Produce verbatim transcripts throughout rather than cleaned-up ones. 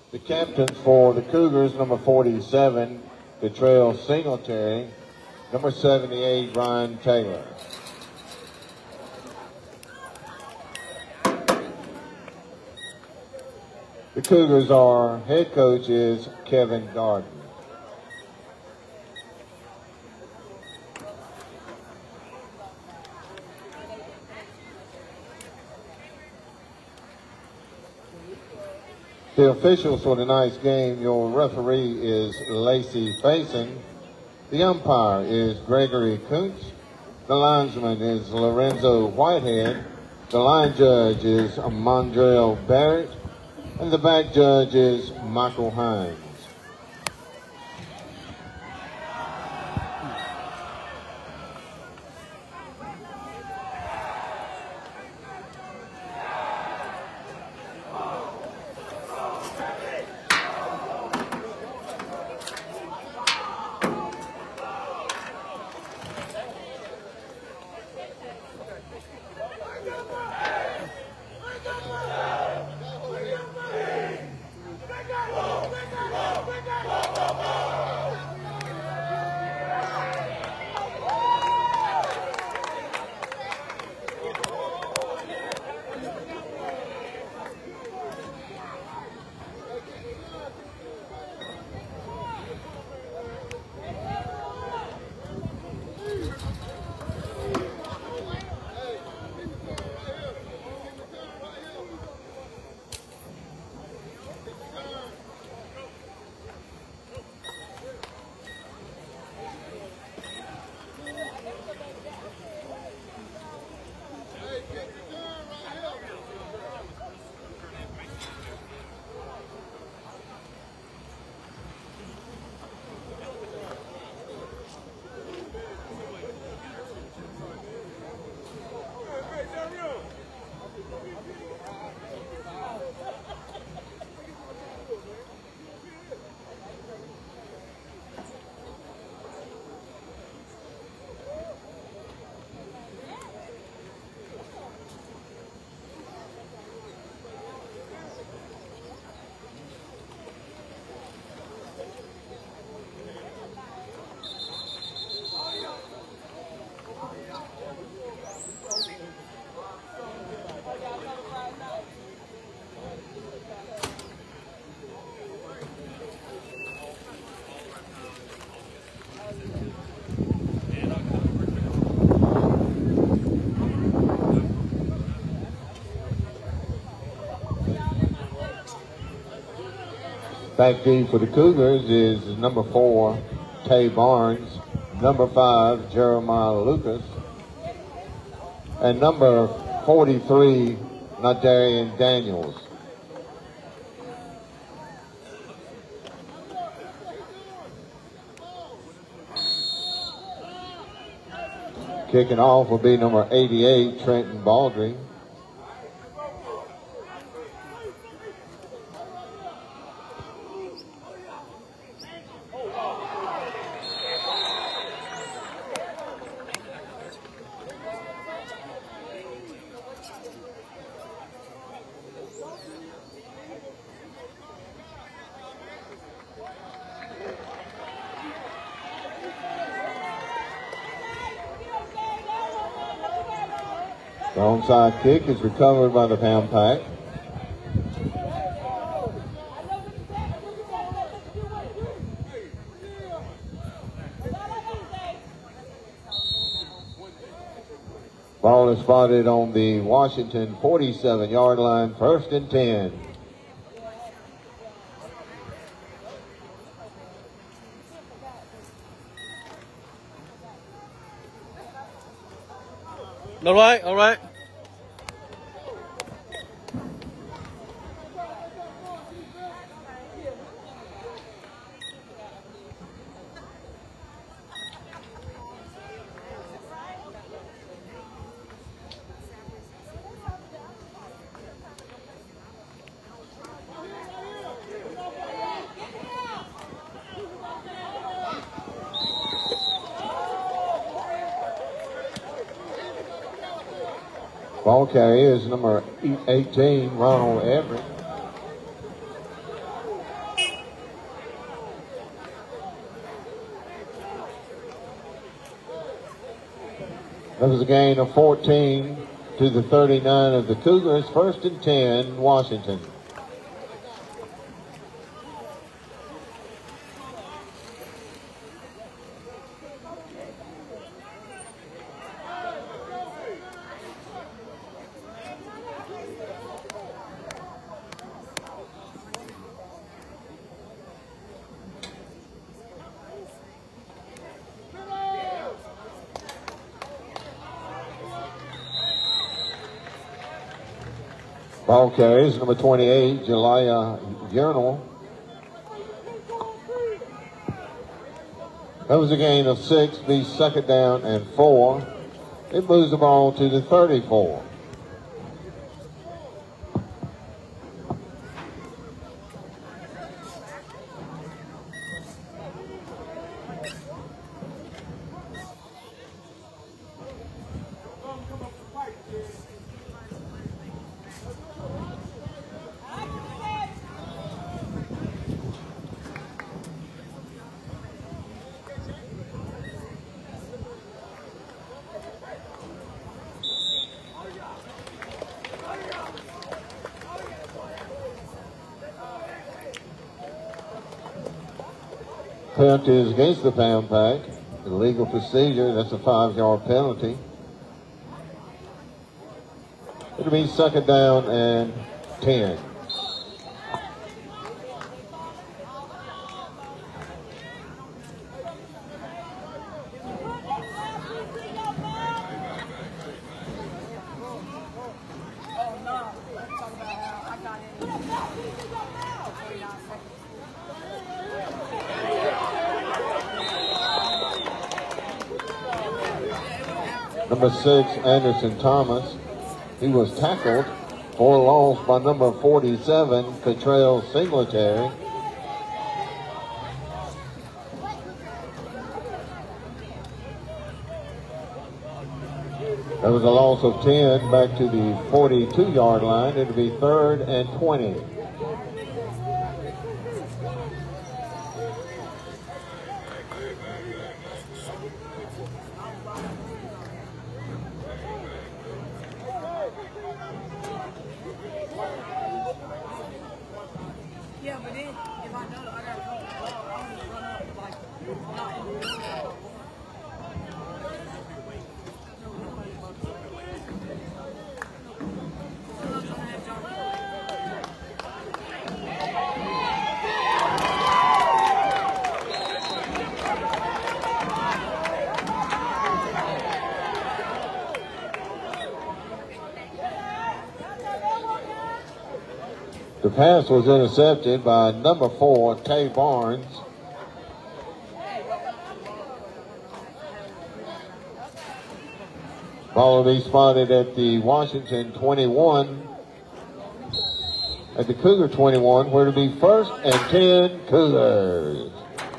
The captain for the Cougars, number forty-seven, Betrayal Singletary. Number seventy-eight, Ryan Taylor. The Cougars, our head coach is Kevin Garden. The officials for tonight's game, your referee is Lacey Faison. The umpire is Gregory Kuntz. The linesman is Lorenzo Whitehead. The line judge is Mondrell Barrett. And the back judge is Michael Hines. Back deep for the Cougars is number four, Tay Barnes, number five, Jeremiah Lucas, and number forty-three, Nadarian Daniels. Kicking off will be number eighty-eight, Trenton Baldry. The onside kick is recovered by the Pam Pack. Ball is spotted on the Washington forty-seven yard line, first and ten. All right, all right. Ball carrier is number eighteen, Ronald Everett. That was a gain of fourteen to the thirty-nine of the Cougars. First and ten, Washington. Ball carries number twenty-eight, Jelia Yernal. That was a gain of six, be second down and four. It moves the ball to the thirty-four. Punt is against the Pam Pack. Illegal procedure, that's a five-yard penalty. It'll be second down and ten. Number six, Anderson Thomas. He was tackled for loss by number forty-seven, Cottrell Singletary. That was a loss of ten back to the forty-two-yard line. It'll be third and twenty. The pass was intercepted by number four, Tay Barnes. Ball will be spotted at the Washington twenty-one, at the Cougar twenty-one, where it'll be first and ten Cougars.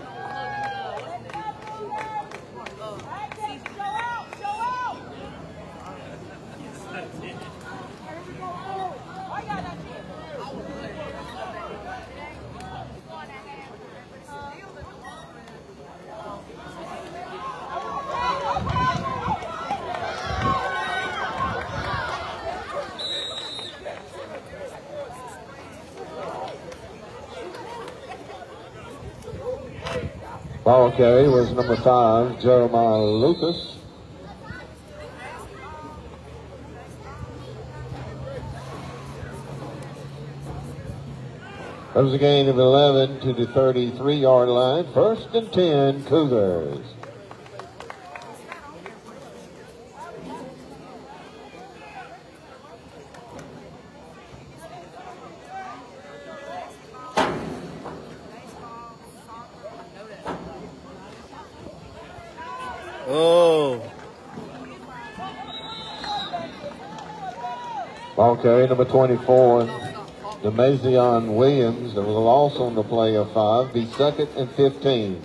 Ball carry was number five, Jeremiah Lucas. That was a gain of eleven to the thirty-three-yard line. First and ten, Cougars. Oh. Ball carry number twenty-four, Demazion Williams. There was a loss on the play of five. Be second and fifteen.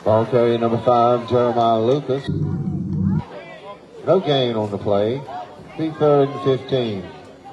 Ball carrier number five, Jeremiah Lucas. No gain on the play. Be third and fifteen.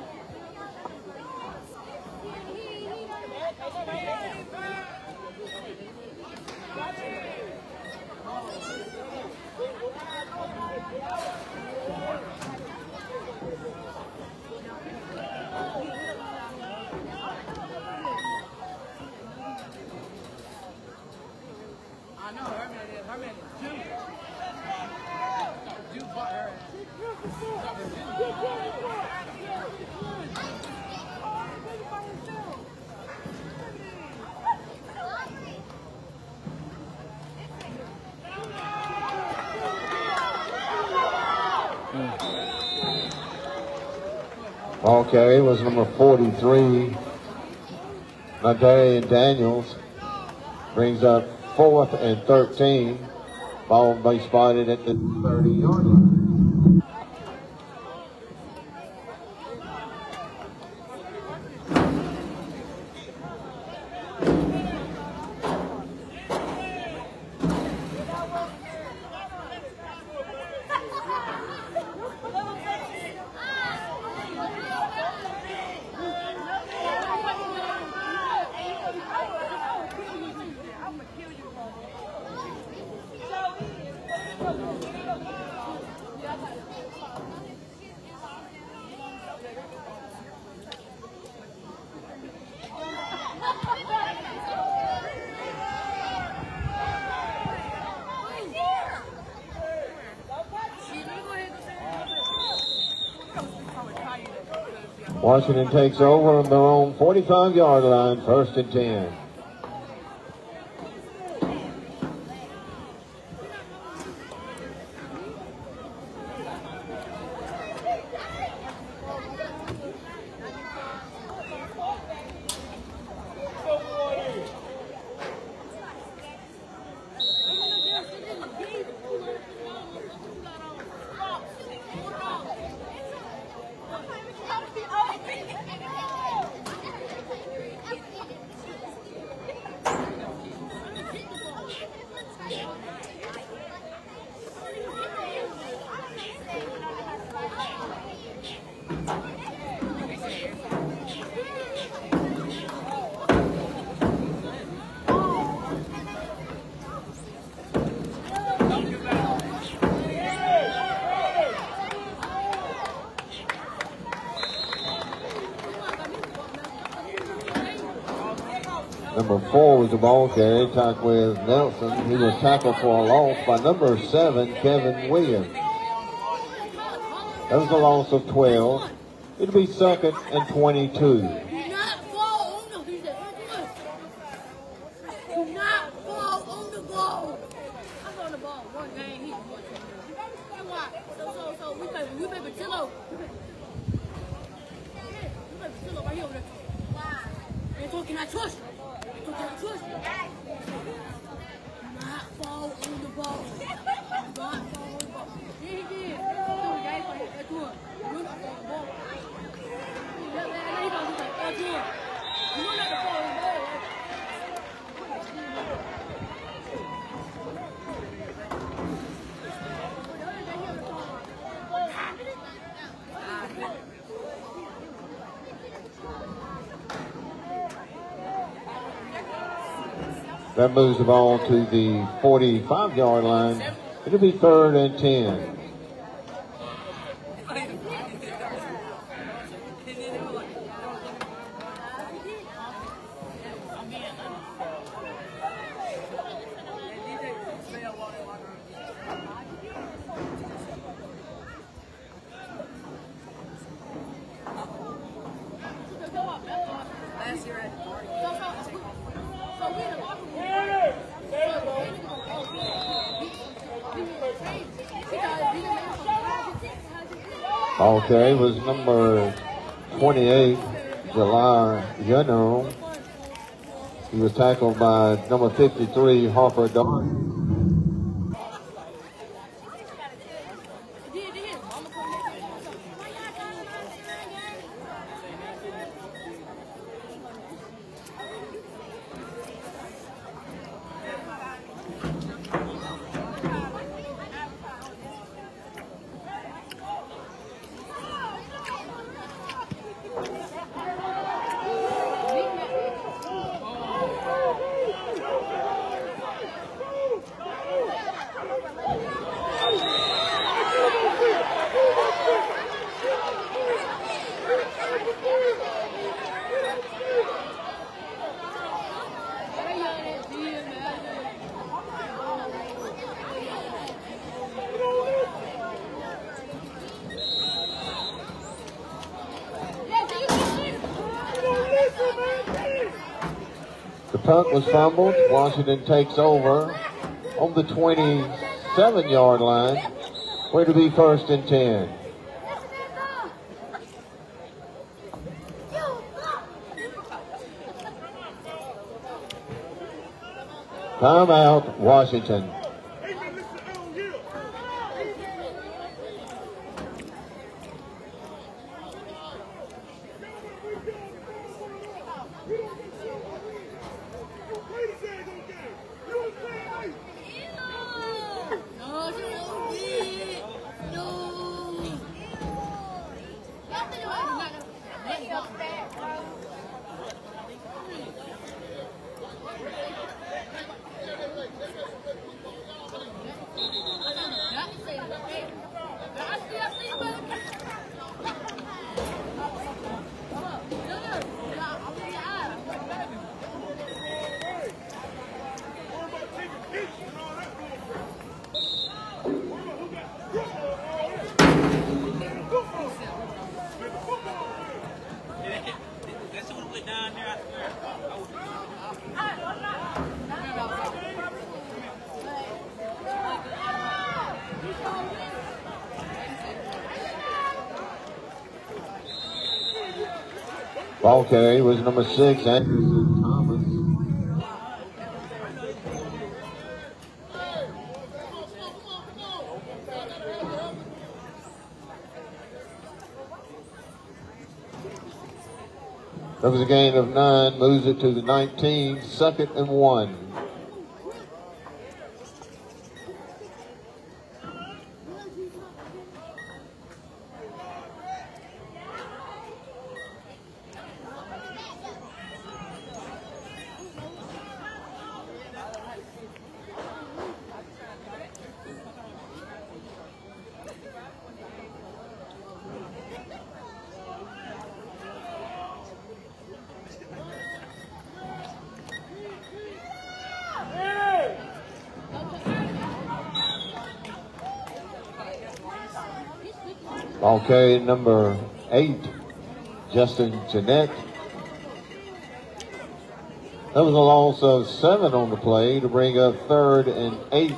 Ball carry was number forty-three, Nadarian Daniels. Brings up fourth and thirteen. Ball will be spotted at the thirty-yard line. Washington takes over on their own forty-five yard line, first and ten. Number four was the ball carrier, talked with Nelson. He was tackled for a loss by number seven, Kevin Williams. That was a loss of twelve. It'll be second and twenty-two. That moves the ball to the forty-five yard line. It'll be third and ten. Ball carry was number twenty-eight, July General. He was tackled by number fifty-three, Harper Darn. punt was fumbled. Washington takes over on the twenty-seven yard line, where to be first and ten. Timeout, Washington. Ball carry was number six, Anderson Thomas. That was a gain of nine, moves it to the nineteen, second and one. Ball carry number eight, Justin Jeanette. That was a loss of seven on the play to bring up third and eight.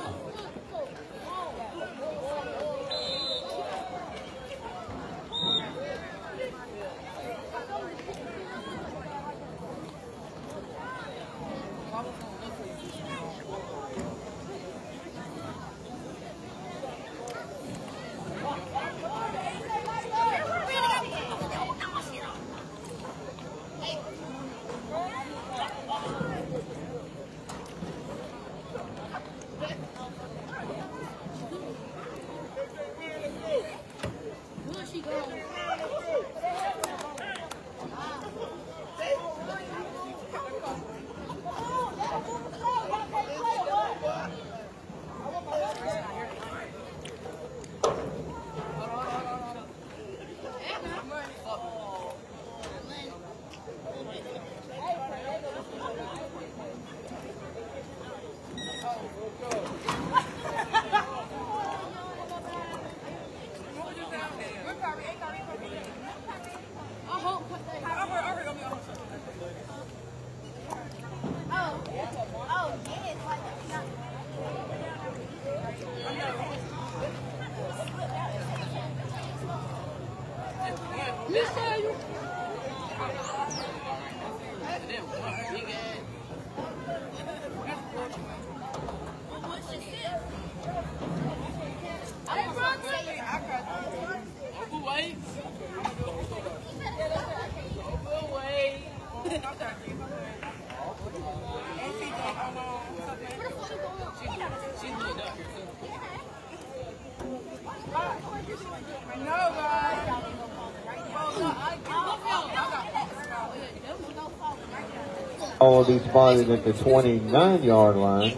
All be spotted at the twenty-nine yard line.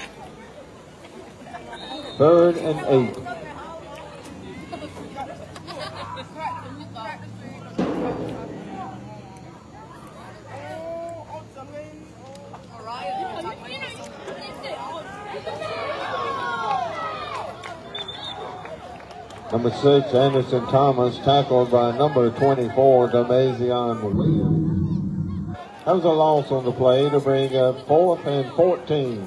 Third and eight. Number six, Anderson Thomas, tackled by number twenty-four, Damazion Williams. That was a loss on the play to bring up fourth and fourteen.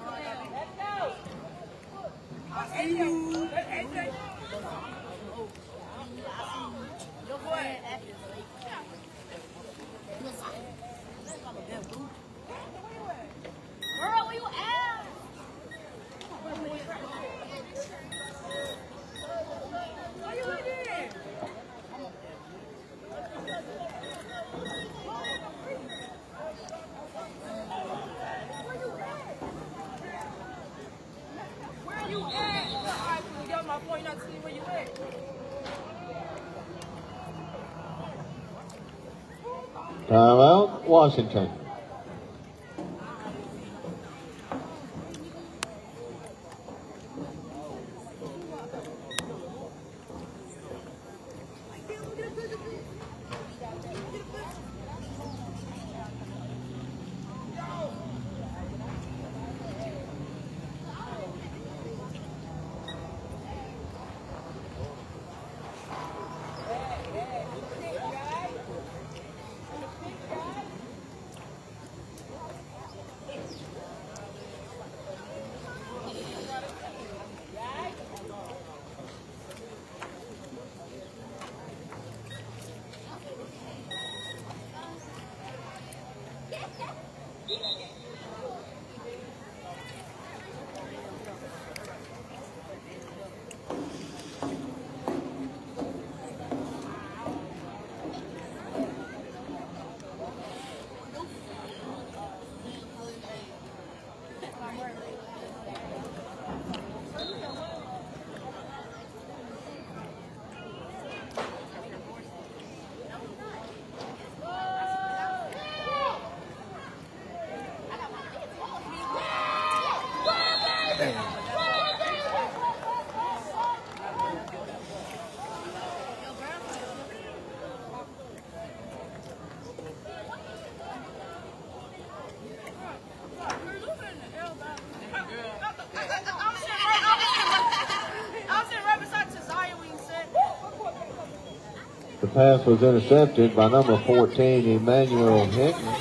Timeout, Washington. The pass was intercepted by number fourteen, Emmanuel Hickman.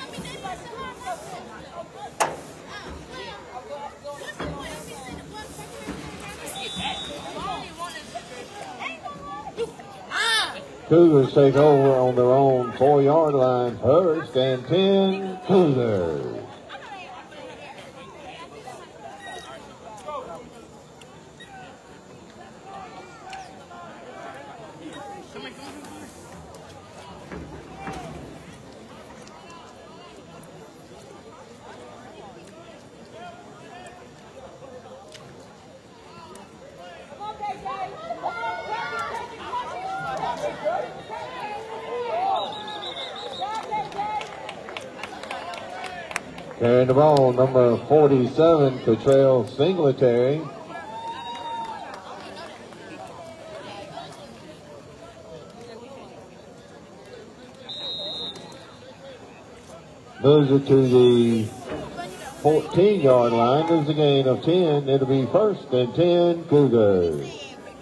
Cougars take over on their own four-yard line. First and ten, Cougars. Carrying the ball, number forty-seven, Cottrell Singletary. Moves it to the fourteen-yard line. There's a gain of ten. It'll be first and ten, Cougars.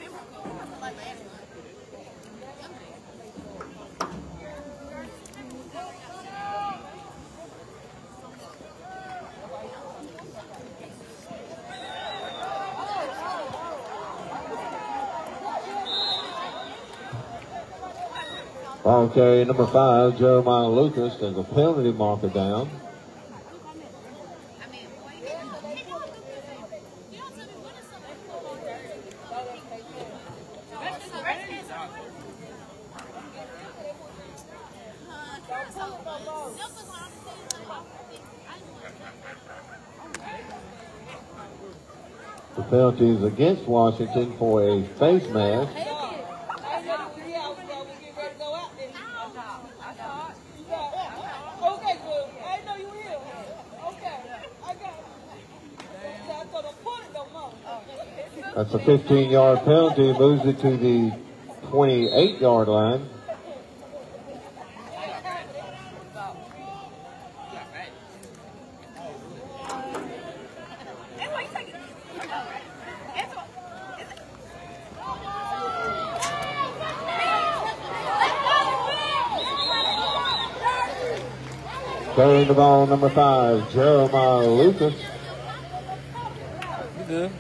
Ball carry number five, Jeremiah Lucas. There's a penalty marker down. The penalty is against Washington for a face mask. That's a fifteen-yard penalty, moves it to the twenty-eight-yard line. Carrying the ball, number five, Jeremiah Lucas. Yeah.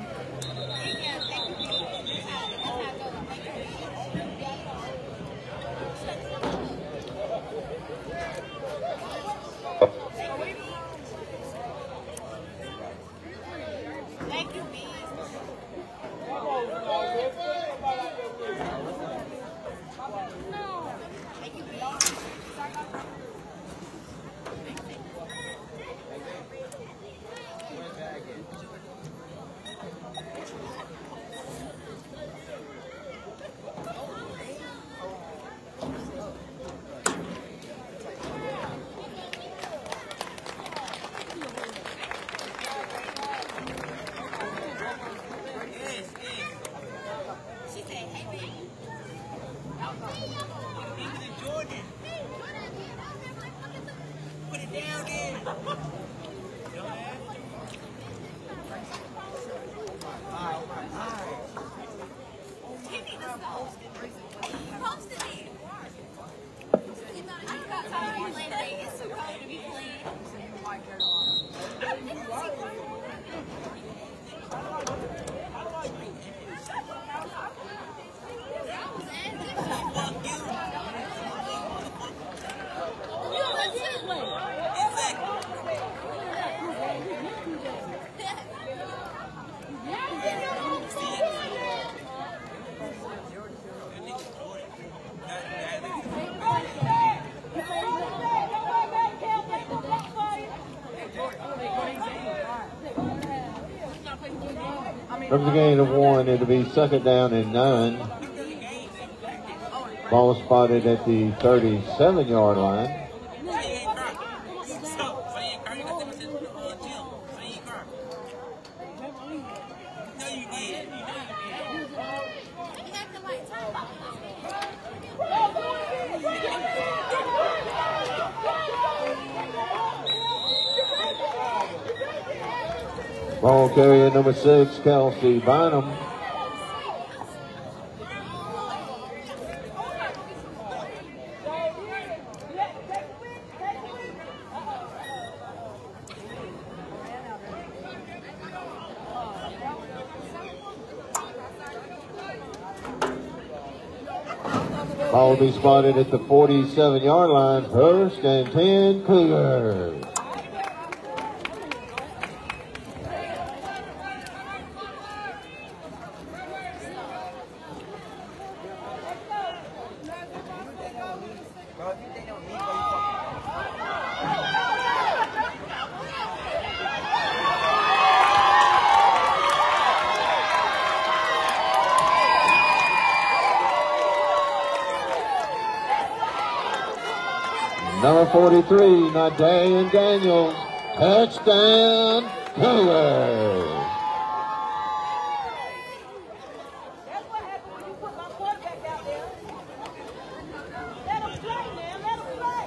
From the gain of one, it'll be second down and nine. Ball spotted at the thirty-seven yard line. Ball carrier number six, Kelsey Bynum. Ball will be spotted at the forty-seven yard line. First and ten, Cougars. Number forty-three, Nadayan Daniels. Touchdown, Cougars. That's what happened when you put my quarterback out there. Let him play, man. Let him play.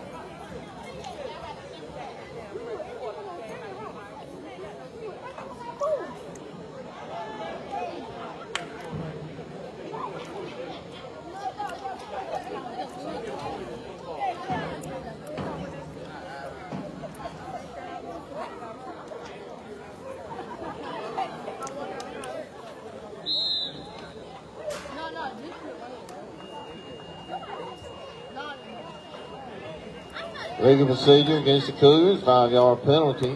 Legal procedure against the Cougars, five yard penalty.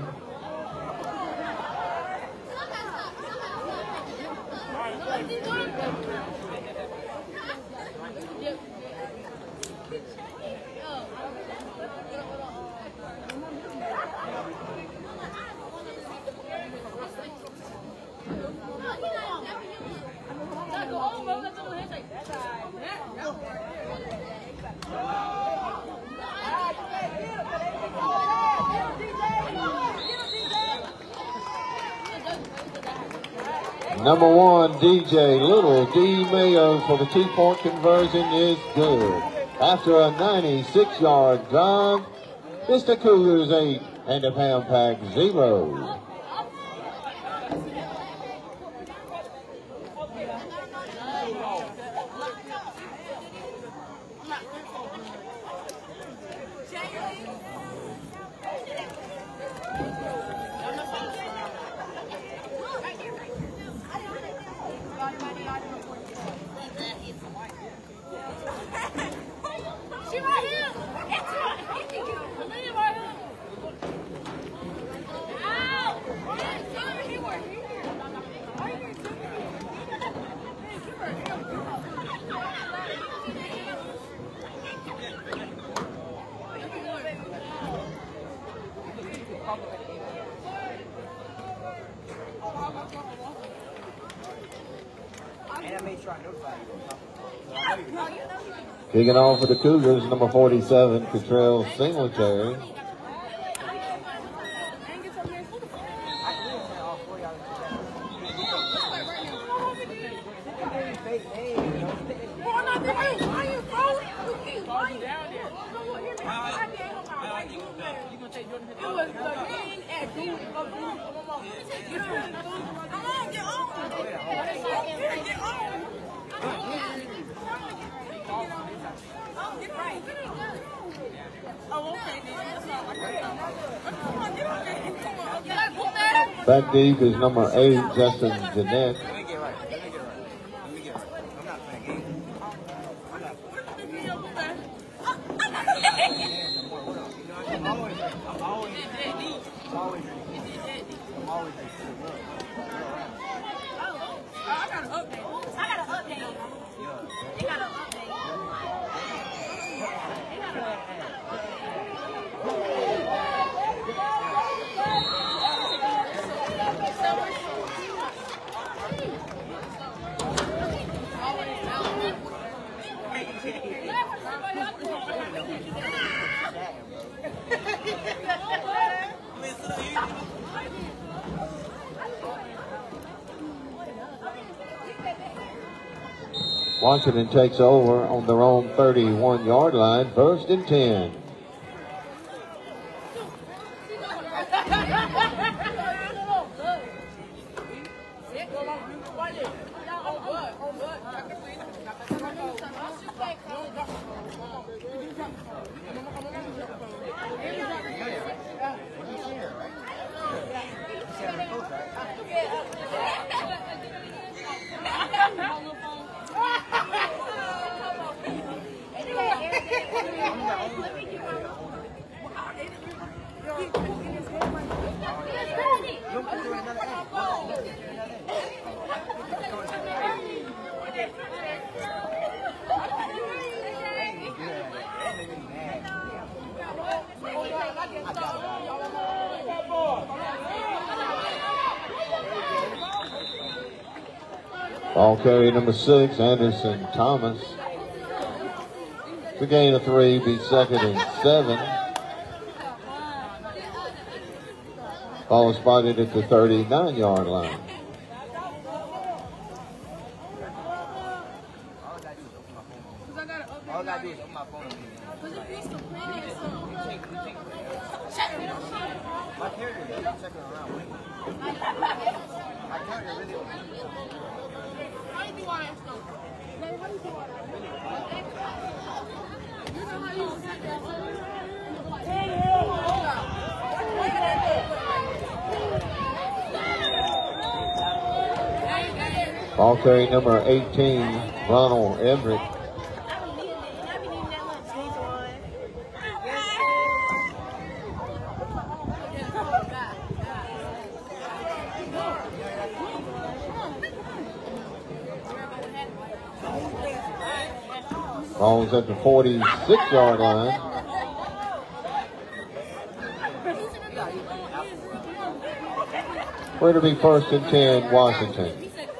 Number one, D J Little, D Mayo for the two-point conversion is good. After a ninety-six yard drive, it's the Cougars eight and the Pam Pack zero. Kicking off for the Cougars, number forty-seven, Cottrell Singletary. Back deep is number eight, Justin Jeanette. Washington takes over on their own thirty-one yard line, first and ten. Ball carry number six, Anderson Thomas. The gain of three, be second and seven. Ball spotted at the thirty-nine yard line. All I gotta do is open my phone. My carrier is checking around. My carrier really open. How you do all that stuff? Like, how you do all that? You know how you set that up? Ball carry number eighteen, Ronald Everett. Ball's at the forty-six yard line. Where to be first and ten, Washington.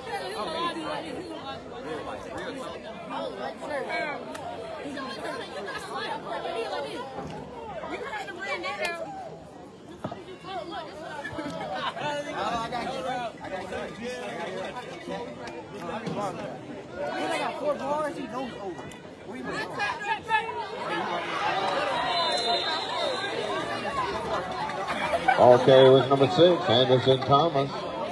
Ball carrier was number six, Anderson Thomas.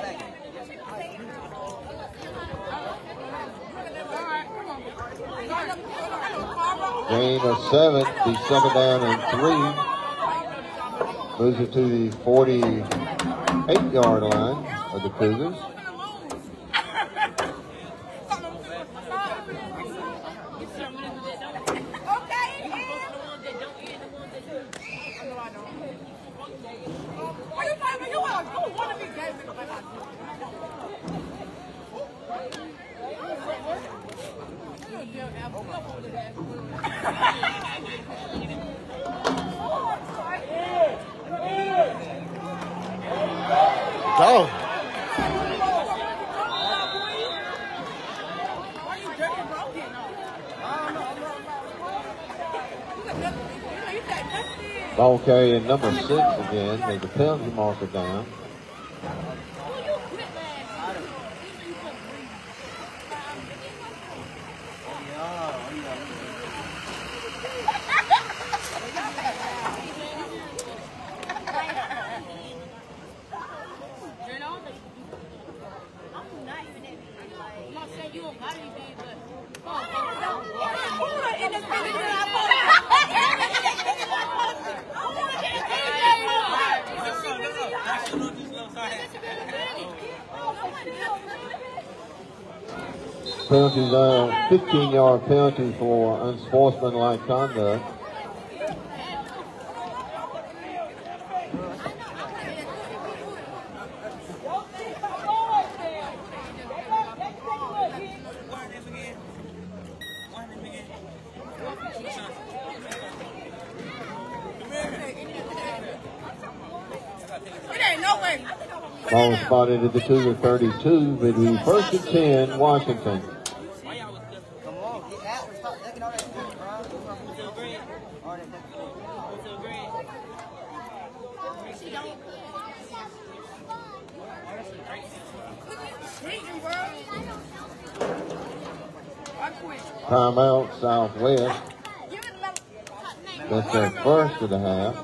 Gain of seven, the second down and three. Moves it to the forty-eight yard line of the Cougars. Go. Huh? Ball carrying number six again. There's a penalty marker down. Penalty zone, fifteen yard penalty for unsportsmanlike conduct. Ball spotted at the Cougar thirty-two, between first and ten, Washington. Come on, get out and stop taking all that shit, bro. All that Timeout, Southwest. That's their first of the half.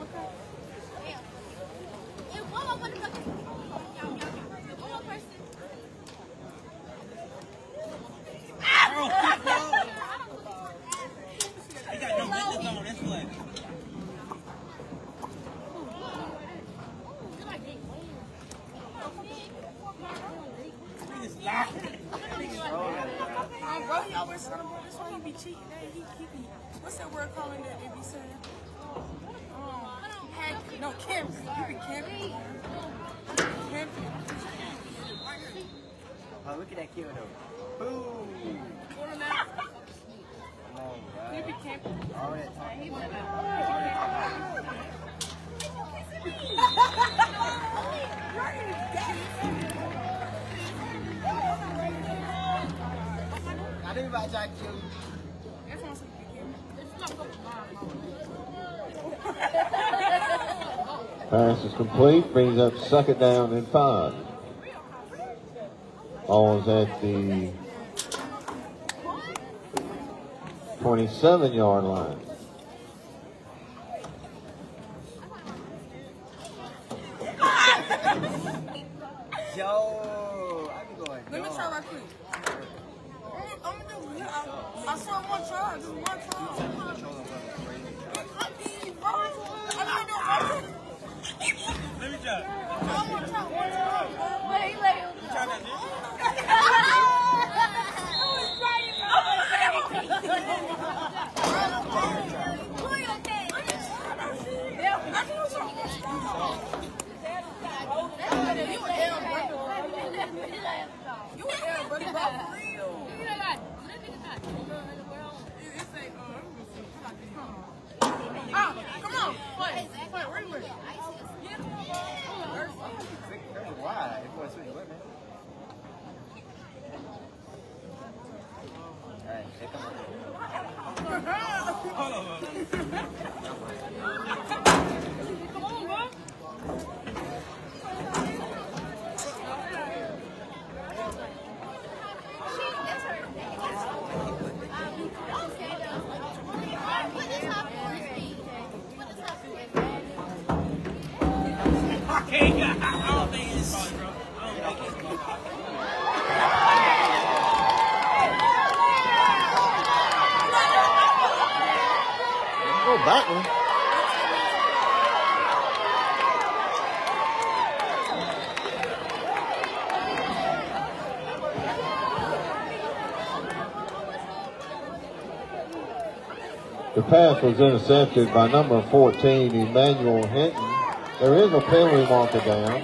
What's that word calling that they be saying? Um, hack, no, camping. You be camping. Camping. Oh, look at that kill though. Boom. What on that? Come on, bro. You be camping. All that time. He I think about trying to kill you. Pass is complete, brings up second down and five. Ball is at the twenty-seven yard line. Yo, I be going. Let me try right quick. I'm gonna do it. I saw one try, just one try. Let me try. I want to try one try. Wait, wait. Try that, dude. You an L, buddy, bro, for real. Ah, come on. Wait, wait, where you at? Why? It was sweet, man. All right, here come on. Come on, bro. Go back one. The pass was intercepted by number fourteen, Emmanuel Hinton. There is a penalty marker down.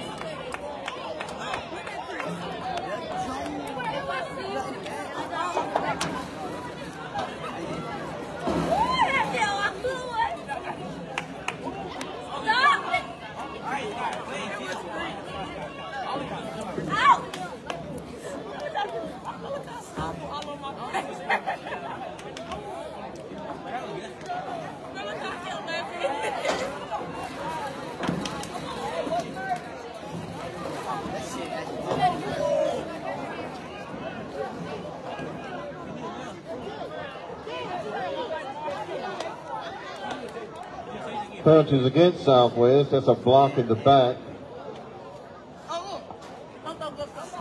Penalties against Southwest. That's a block in the back. Oh, look. Look, look, look, look.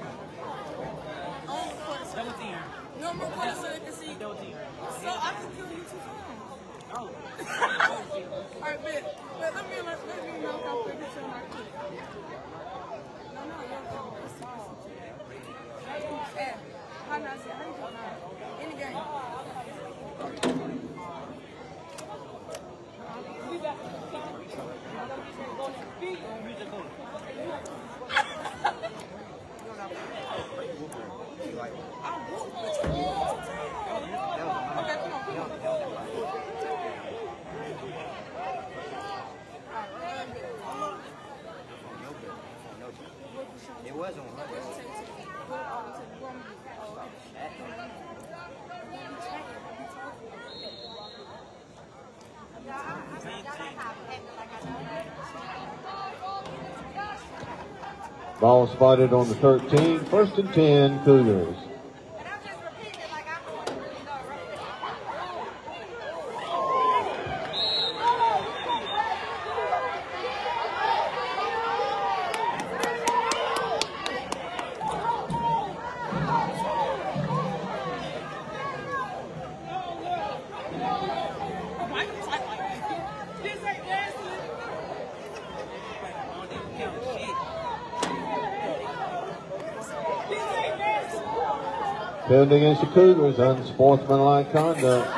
Oh, double team. No more quarters so they can see. Double team. So I can kill you two times. Oh. All right, but, but let me let, let me know how quick it's on our quick. No, no, no, no. Let's see. Hey, how do I say? How do you do it? In the game. It was on her. Ball spotted on the thirteen. First and ten, Cougars. Penalty against the Cougars, unsportsmanlike conduct.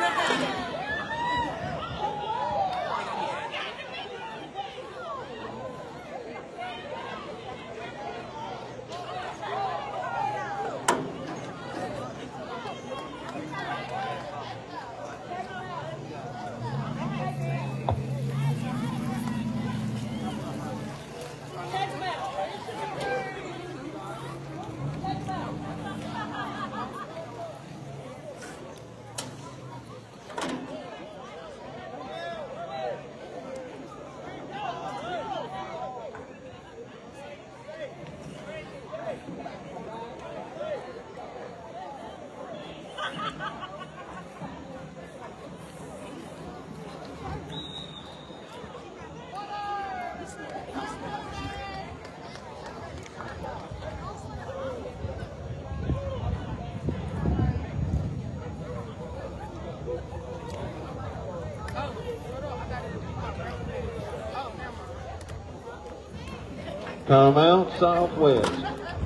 Timeout, Southwest.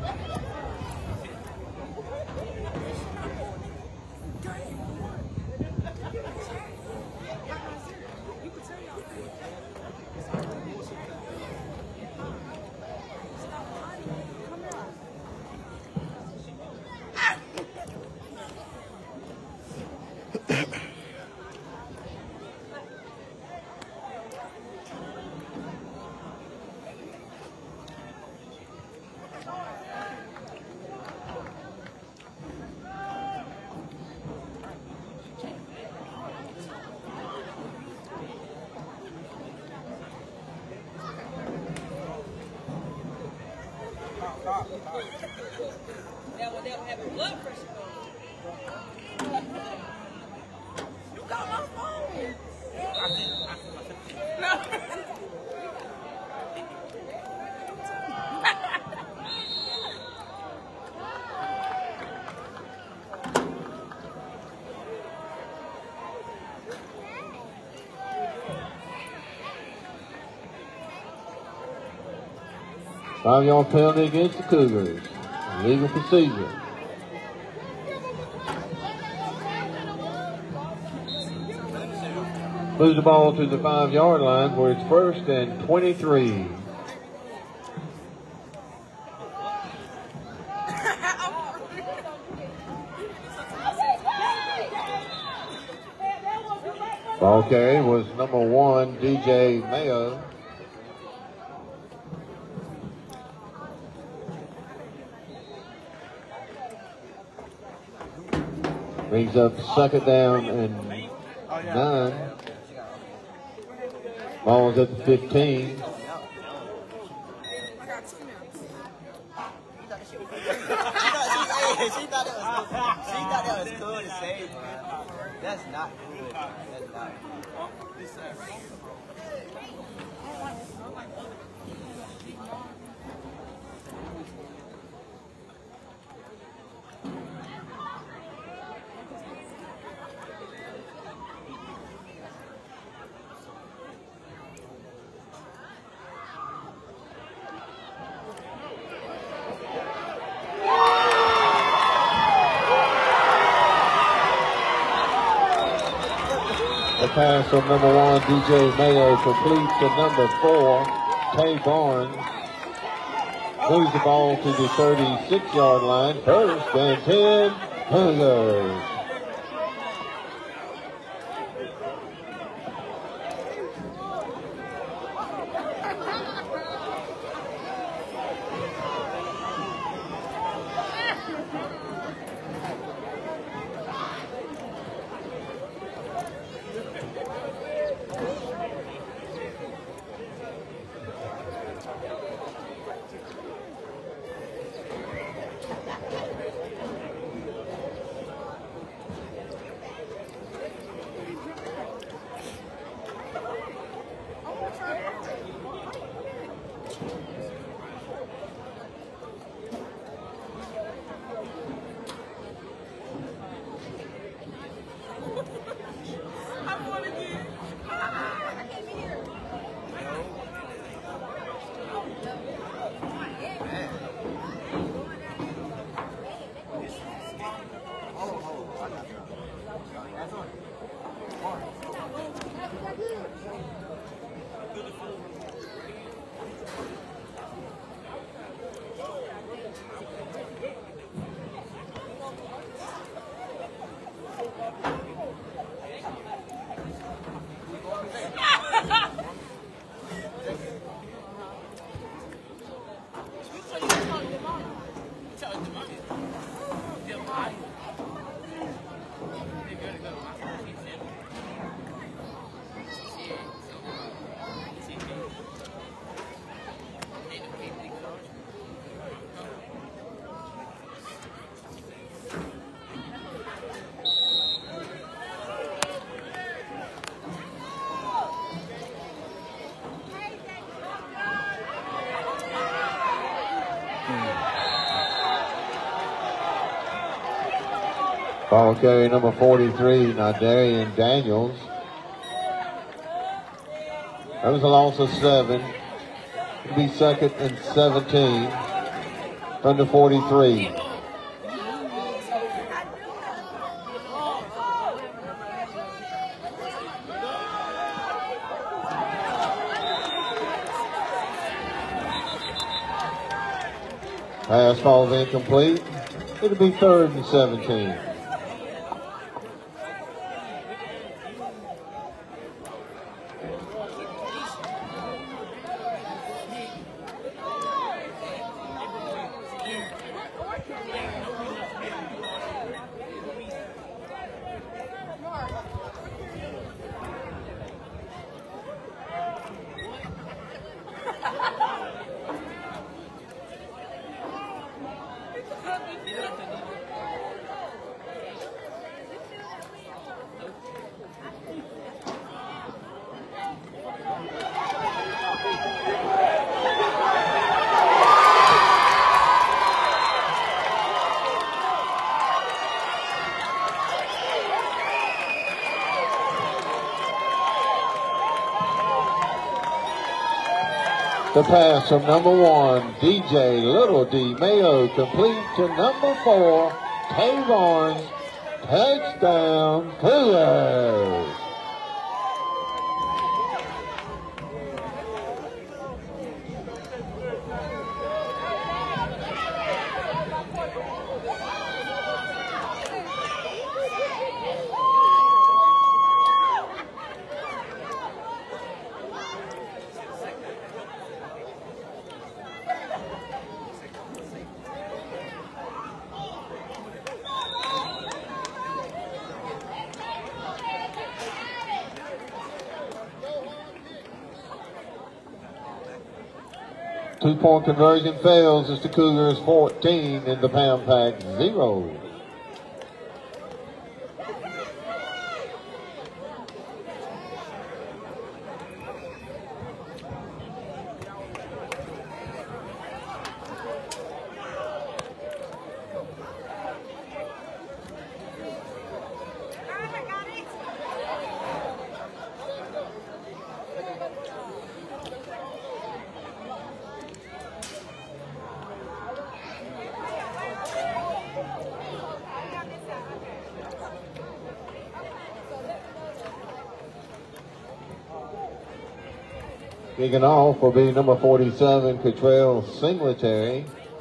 That will never have blood pressure. You got my phone. Five-yard penalty against the Cougars. Legal procedure. Moves the ball to the five-yard line where it's first and twenty-three. Ball carry was number one, D J Mayo. Brings up second down and nine. Ball's at the fifteen. She thought it was, she thought it was cool to say, man. That's not good. That's not good. This side right here. The pass from number one, D J Mayo, completes to number four, Tay Barnes. Moves the ball to the thirty-six yard line. First and ten, Cougars. Ball carry number forty-three, Nadarian Daniels. That was a loss of seven. It'll be second and seventeen from the forty-three. Pass falls incomplete. It'll be third and seventeen. The pass from number one, D J Little D Mayo, complete to number four, Tay Barnes. Touchdown, Cougars. Two-point conversion fails as the Cougars fourteen and the Pam Pack zero. Kicking off will be number forty-seven, Cottrell Singletary.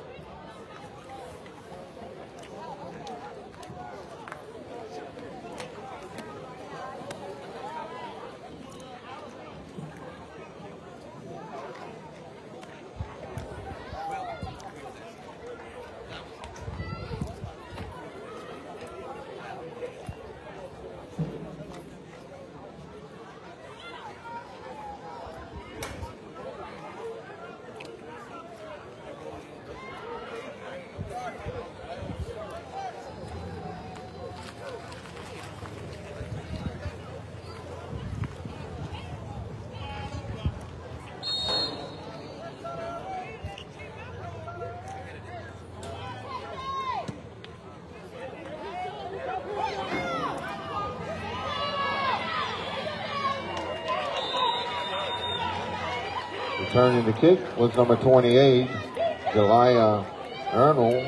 Returning the kick was number twenty-eight, Delia Arnold.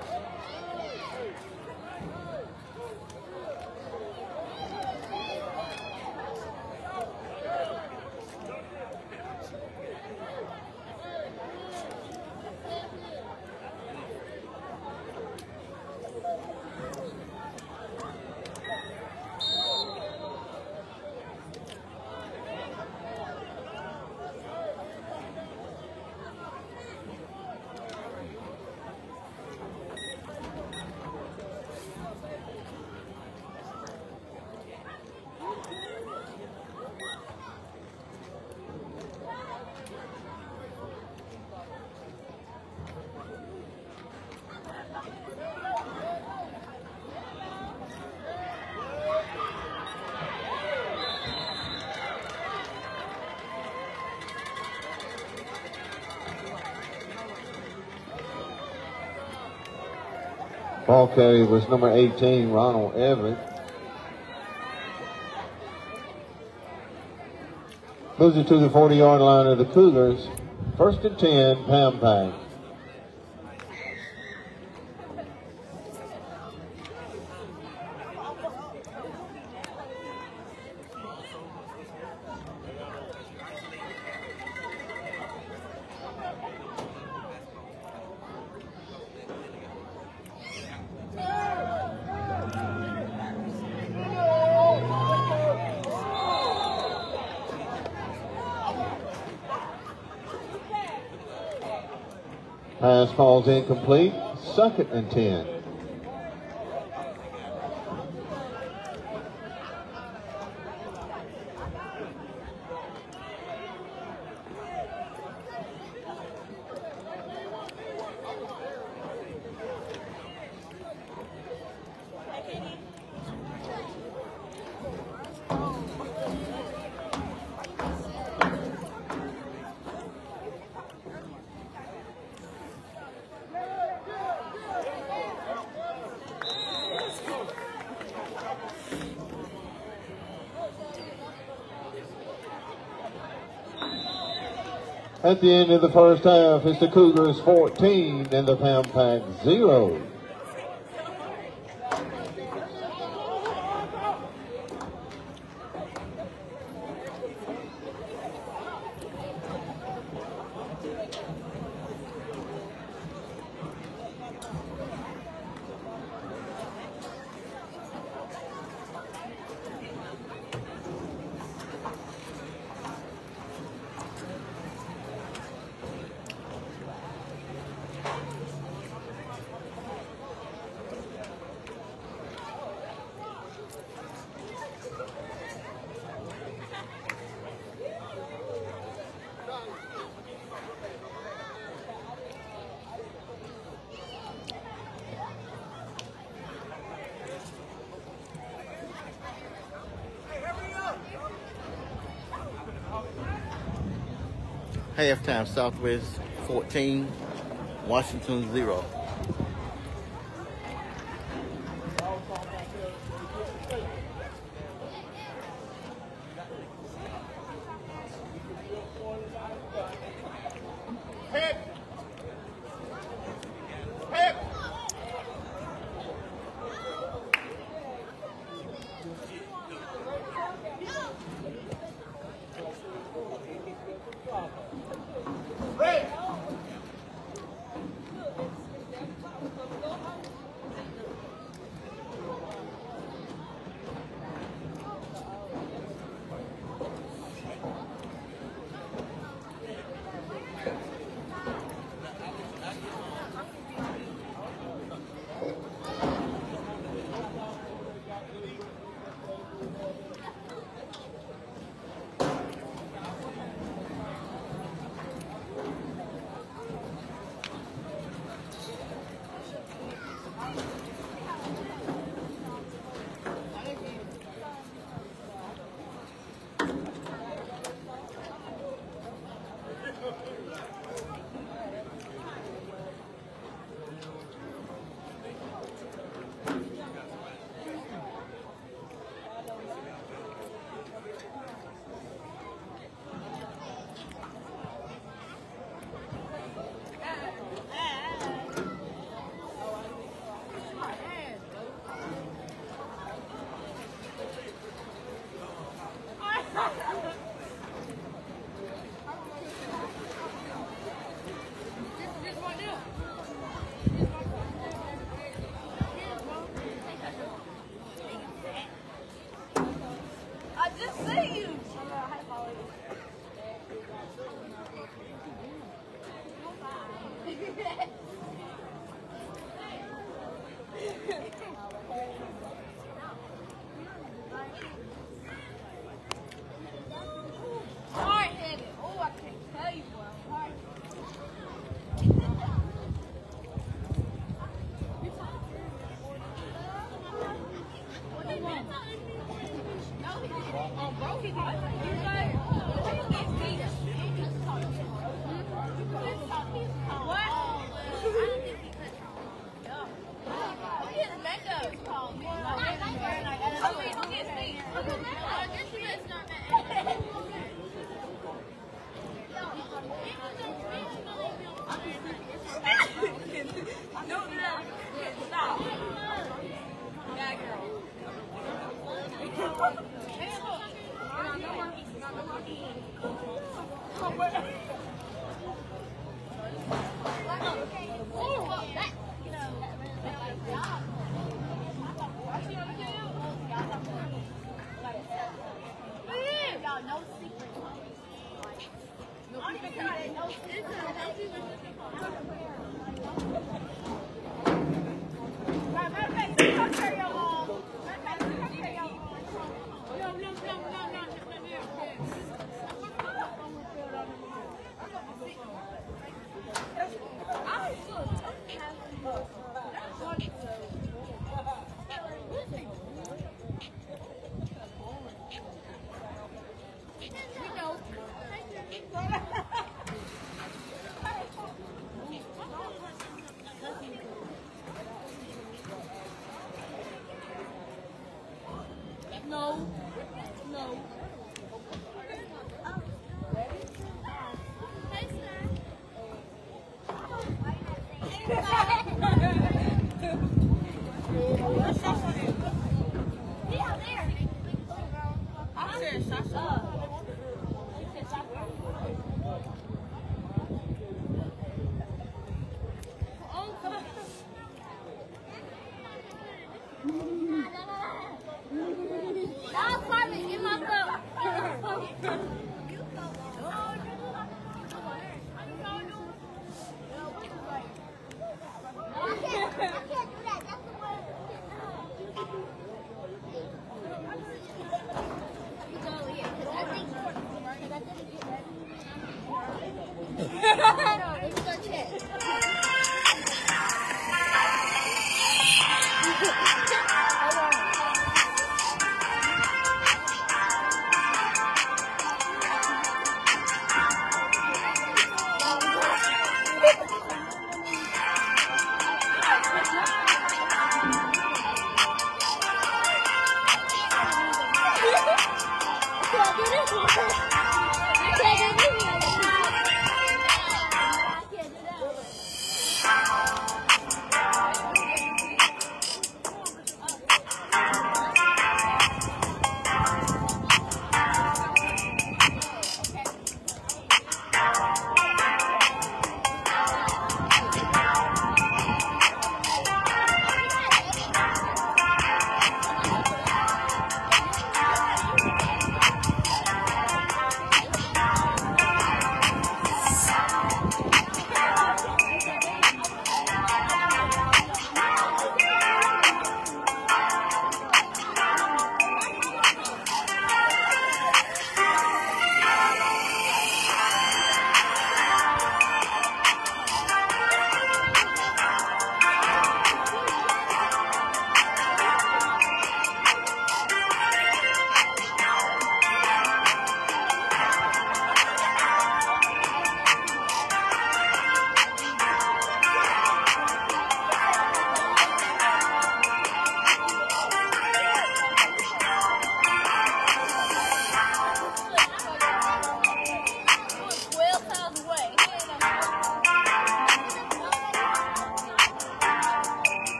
Ball carry was number eighteen, Ronald Everett. Moves it to the forty-yard line of the Cougars. First and ten, Pam Pack. Pass falls incomplete. Second and ten. At the end of the first half, it's the Cougars fourteen and the Pam Pack zero. Halftime, Southwest fourteen, Washington zero. I just see you. Hard-headed. Oh, I can't tell you what. Hard. No. No.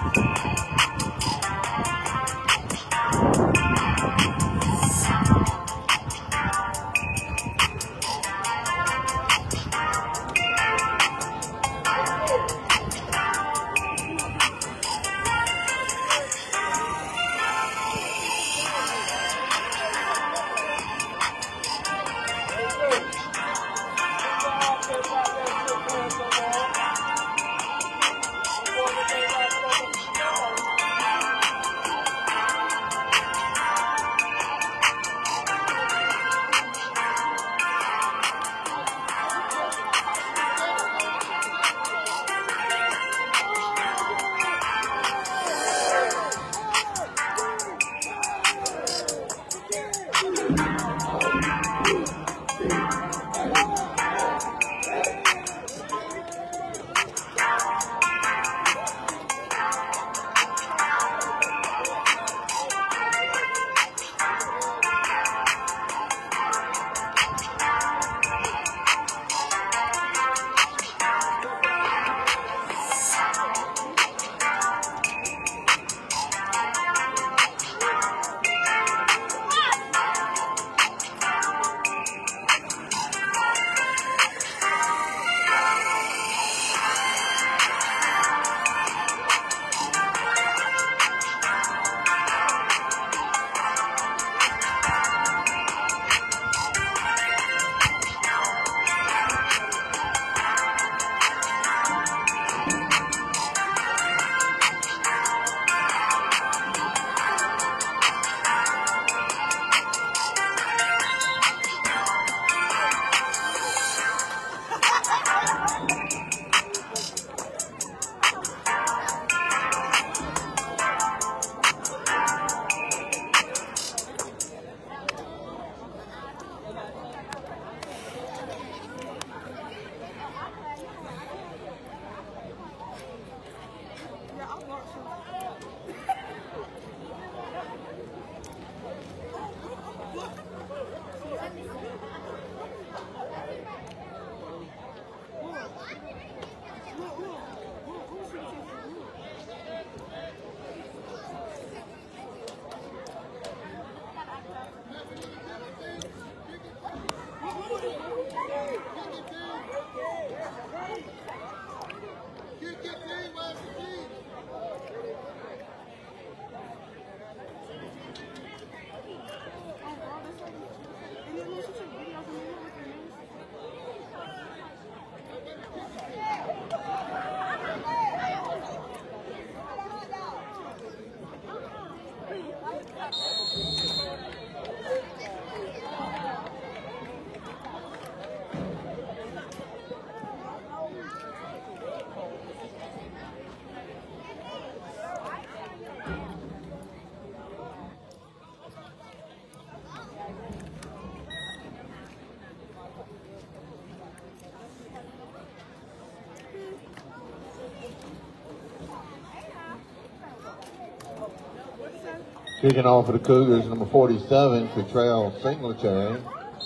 Kicking off for the Cougars, number forty-seven, Cottrell Singletary.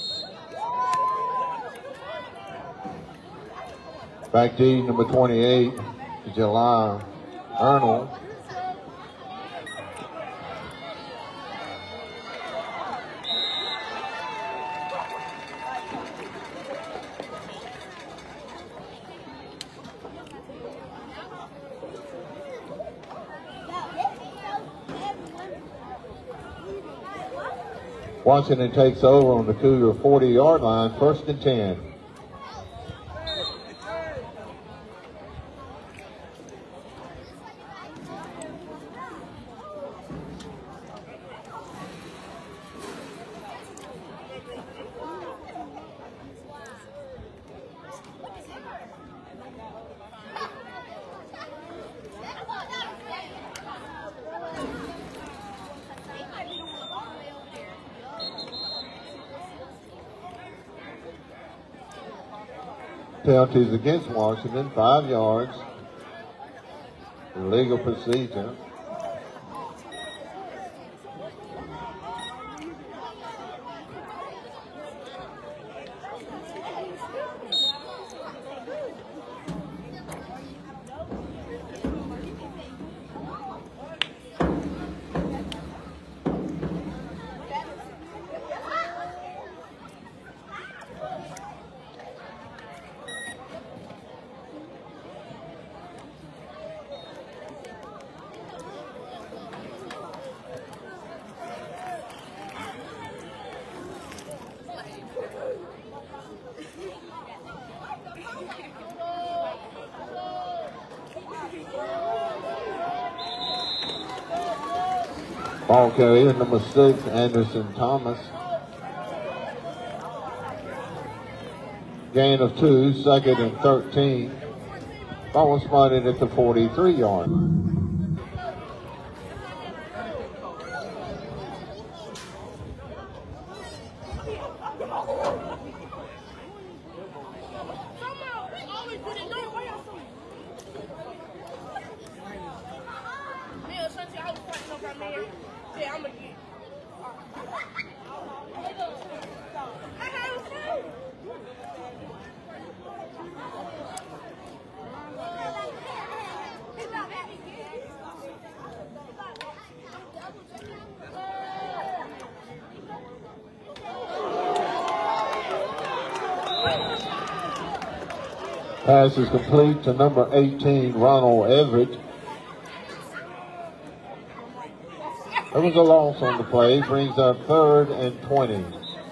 Back D, number twenty-eight, July Arnold. Washington takes over on the Cougar forty-yard line, first and ten. Penalties against Washington, five yards. Illegal procedure. Ball carrier number six, Anderson Thomas. Gain of two, second and thirteen. Ball was spotted at the forty-three yard line. Pass is complete to number eighteen, Ronald Everett. There was a loss on the play, brings up third and twenty.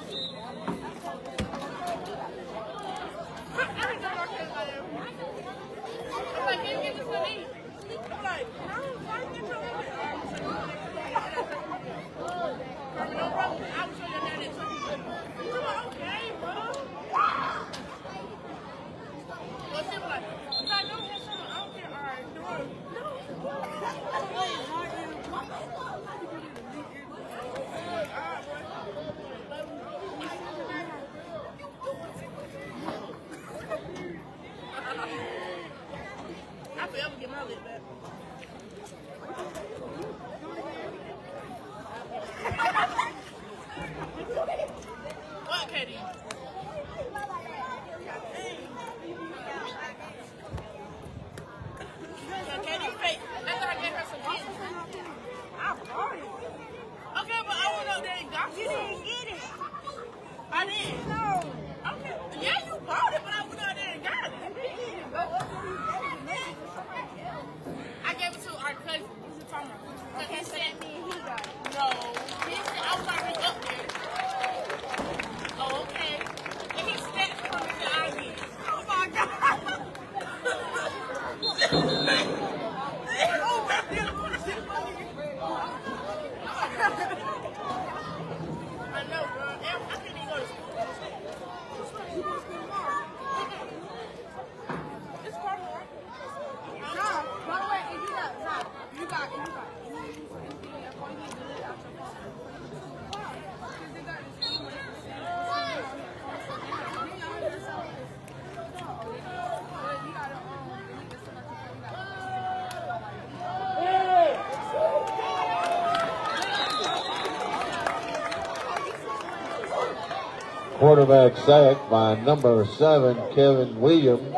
Quarterback sack by number seven, Kevin Williams.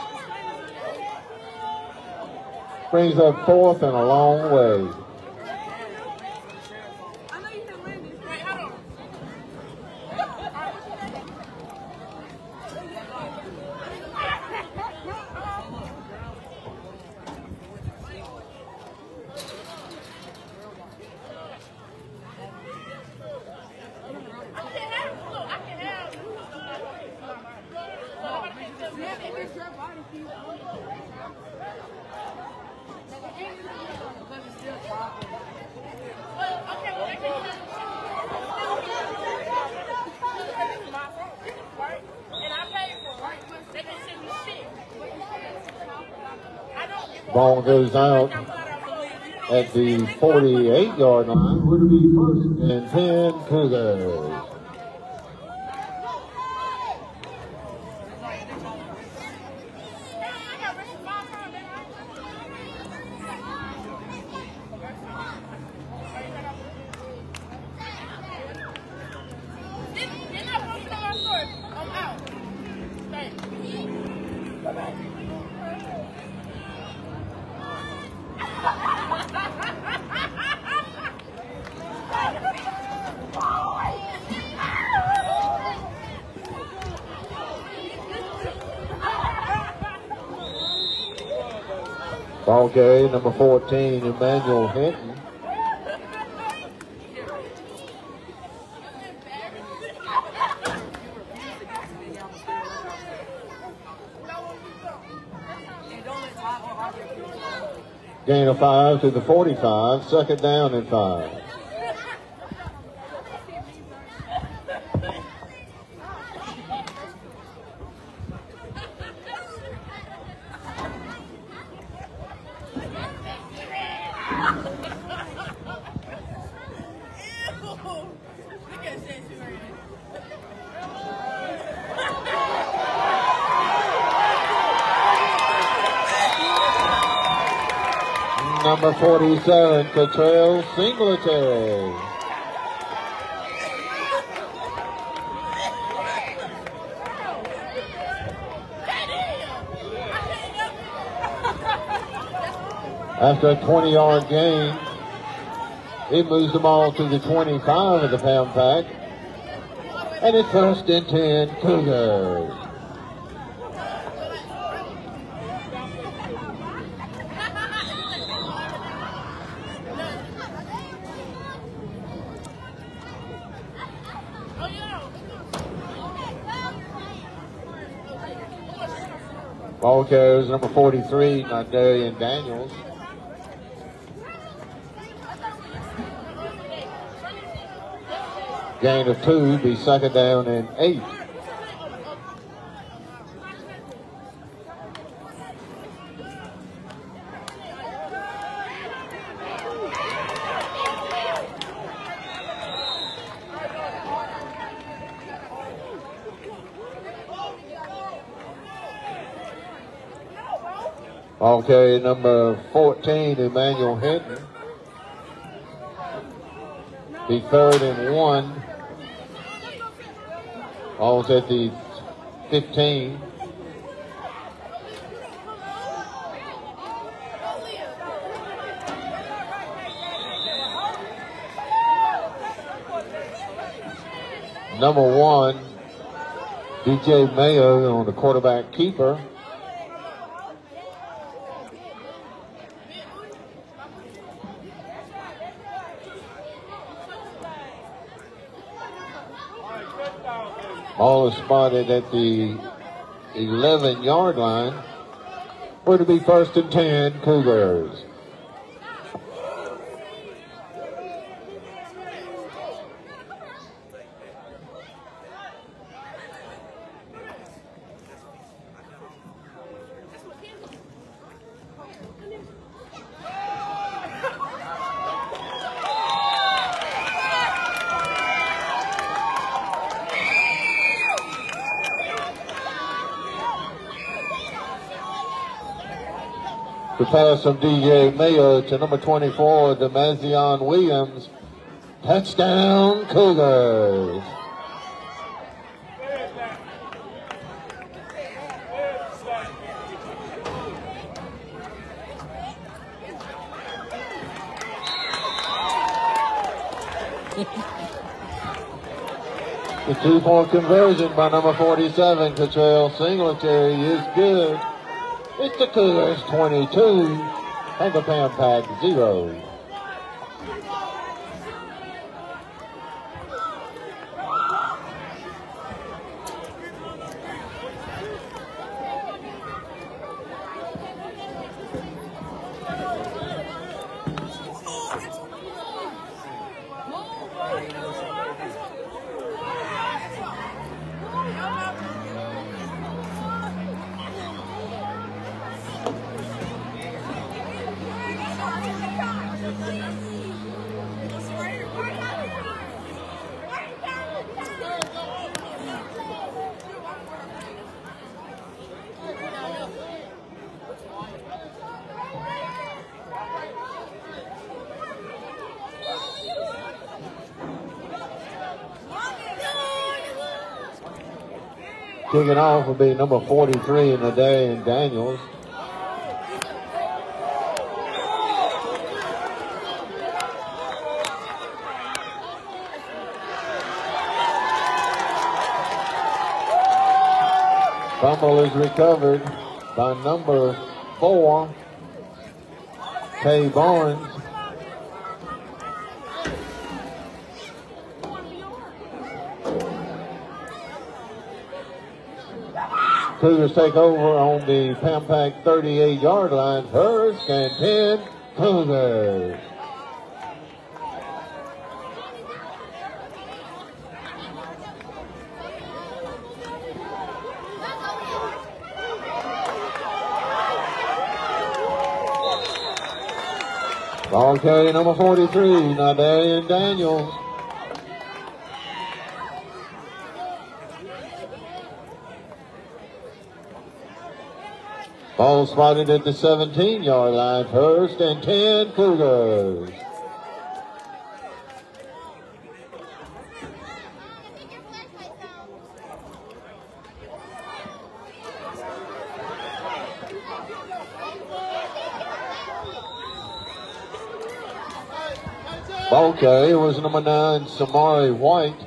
Brings up fourth and a long way. Ball goes out at the forty-eight yard line. Would be first and ten Cougars. Ball carry number fourteen, Emmanuel Hinton. Gain of five to the forty-five, second down and five. number forty-seven, Cottrell Singletary. After a twenty-yard gain, he moves the ball to the twenty-five of the Pam Pack. And it's first and ten, Cougars. Ball carries number forty-three, Nadarian Daniels. Gain of two, be second down and eight. Ball carry number fourteen, Emmanuel Hinton. Be third and one. Ball's at the fifteen. Number one, D J Mayo on the quarterback keeper. Ball is spotted at the eleven-yard line. We're to be first and ten, Cougars. The pass from D J Mayo to number twenty-four, Demazion Williams. Touchdown, Cougars. The two-point conversion by number forty-seven, Cottrell Singletary, is good. It's the Cougars twenty-two and the Pam Pack zero. Kicking off will be number forty-three in the day, and Daniels. Fumble is recovered by number four, Tay Barnes. Cougars take over on the Pam Pack thirty-eight-yard line. First and ten, Cougars. Ball carry number forty-three, Nadarian Daniels. Ball spotted at the seventeen yard line. First and ten Cougars. Ball carry was number nine, Samari White.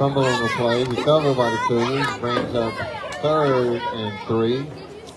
Fumble on the play. Recovered by the Cougars. Brings up third and three.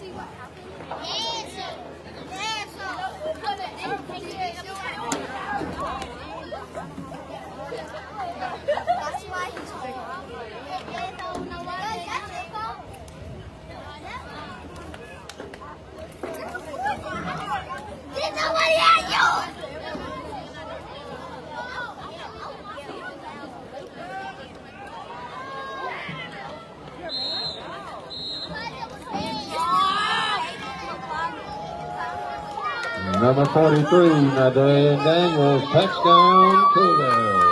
Number forty-three, Nadarian Daniels, touchdown, Cougars.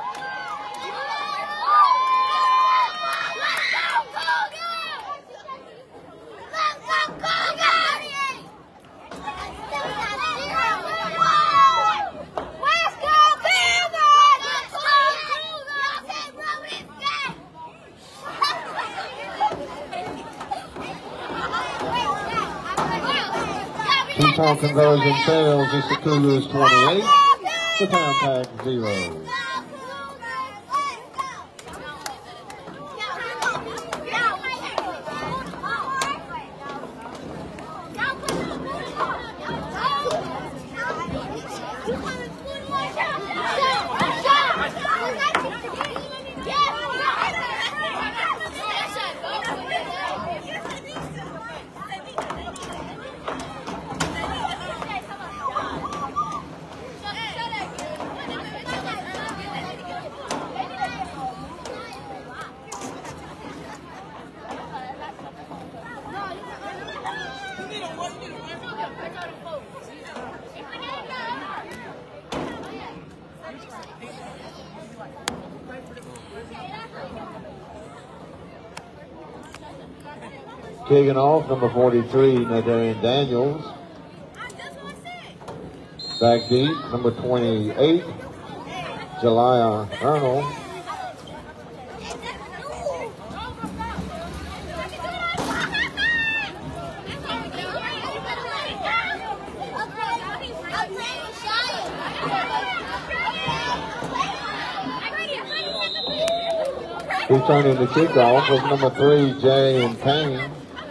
Two-point conversion fails. It's the Cougars twenty-eight, the Pam Pack zero. Kicking off, number forty-three, Nadarian Daniels. Back deep, number twenty-eight, Jalaya Arnold. Returning the kickoff was number three, Jay and Payne.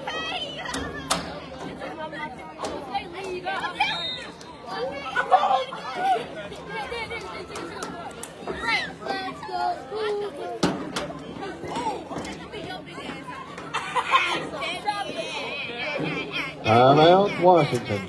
Timeout, Washington.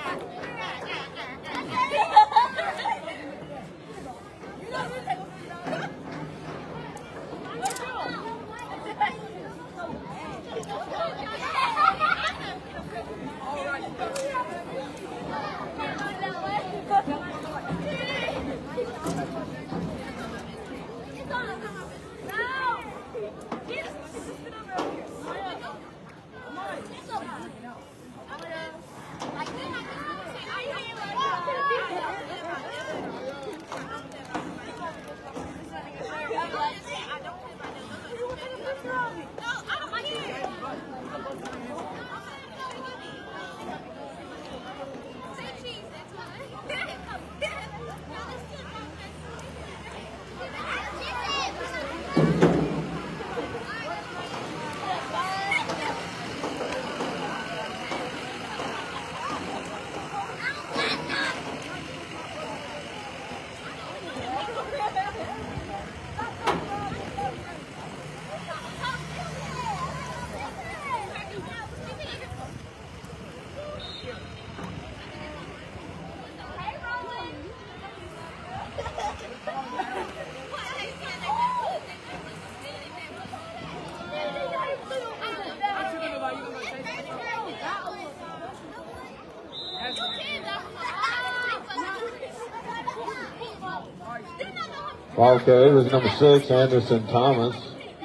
Okay, it was number six, Anderson Thomas.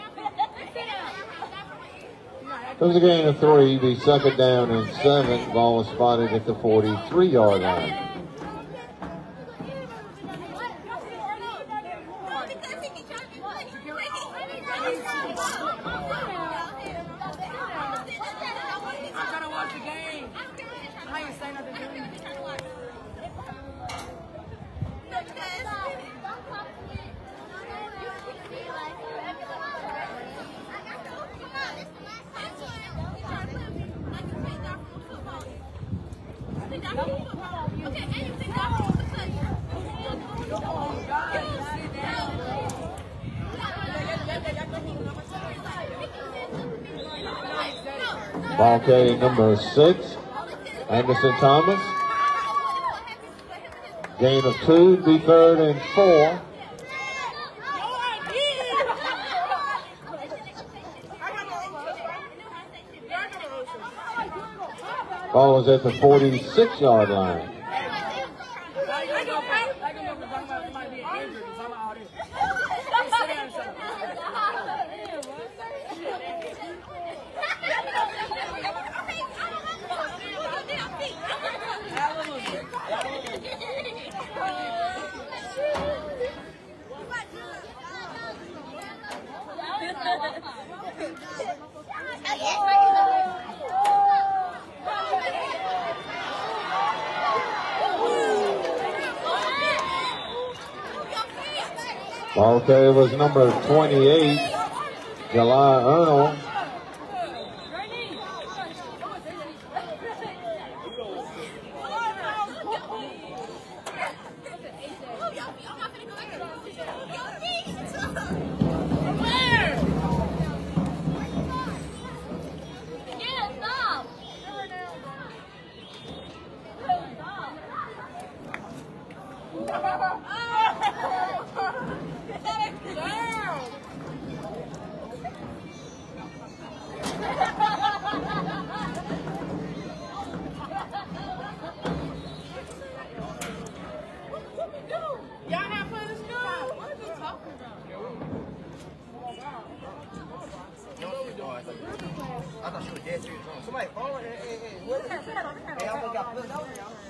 It was a gain of three, be second down and seven. Ball was spotted at the forty-three yard line. Ball carrier number six, Anderson Thomas. Gain of two, be third and four. Ball is at the forty-six yard line. Ball carrier was number twenty-eight, July Ernell. I thought she was dead serious. Somebody call her. Hey, hey, hey, what is it? Hey, I almost got flipped out.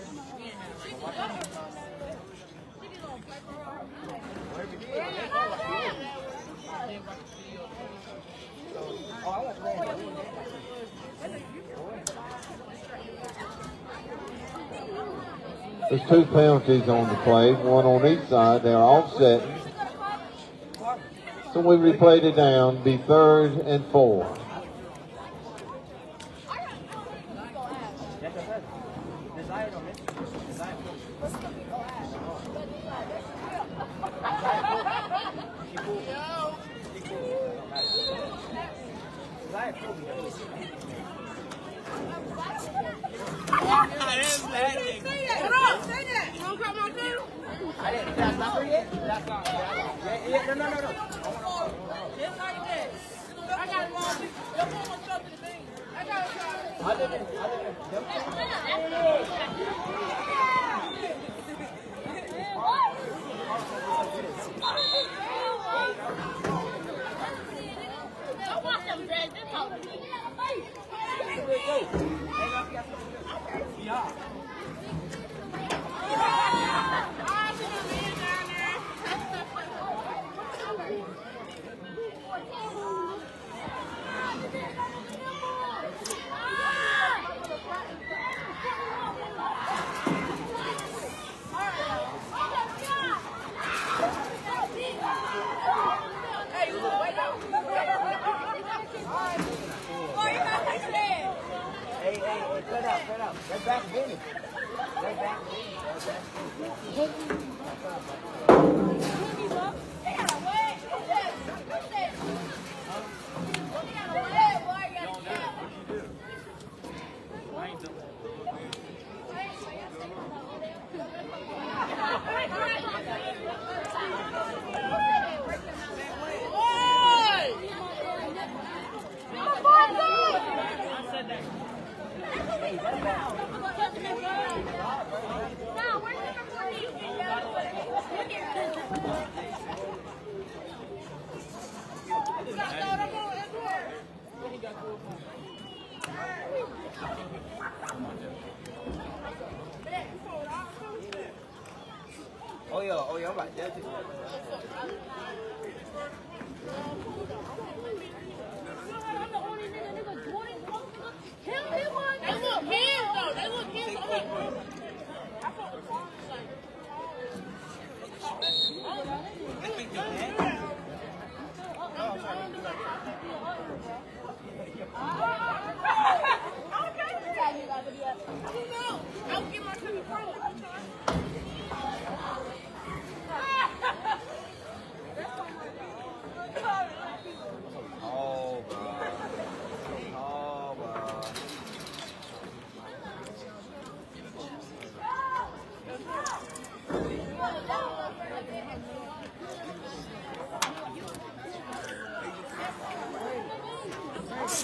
Oh, I want to land. There's two penalties on the play, one on each side. They're offset. So we replayed it down, be third and four. I didn't. That's not her yet? That's not. Yeah, yeah, no, no, no, no. Just like that. I got it wrong. Your phone was up to the thing. I got it wrong. Other than, other than I want them dreads. They're talking to me. yeah. Hey, hey, hey, cut out, cut out. That's back to Vinny. That's back to Vinny. That's back to Vinny. Oh yeah, oh yeah, I'm right there too. Sorry.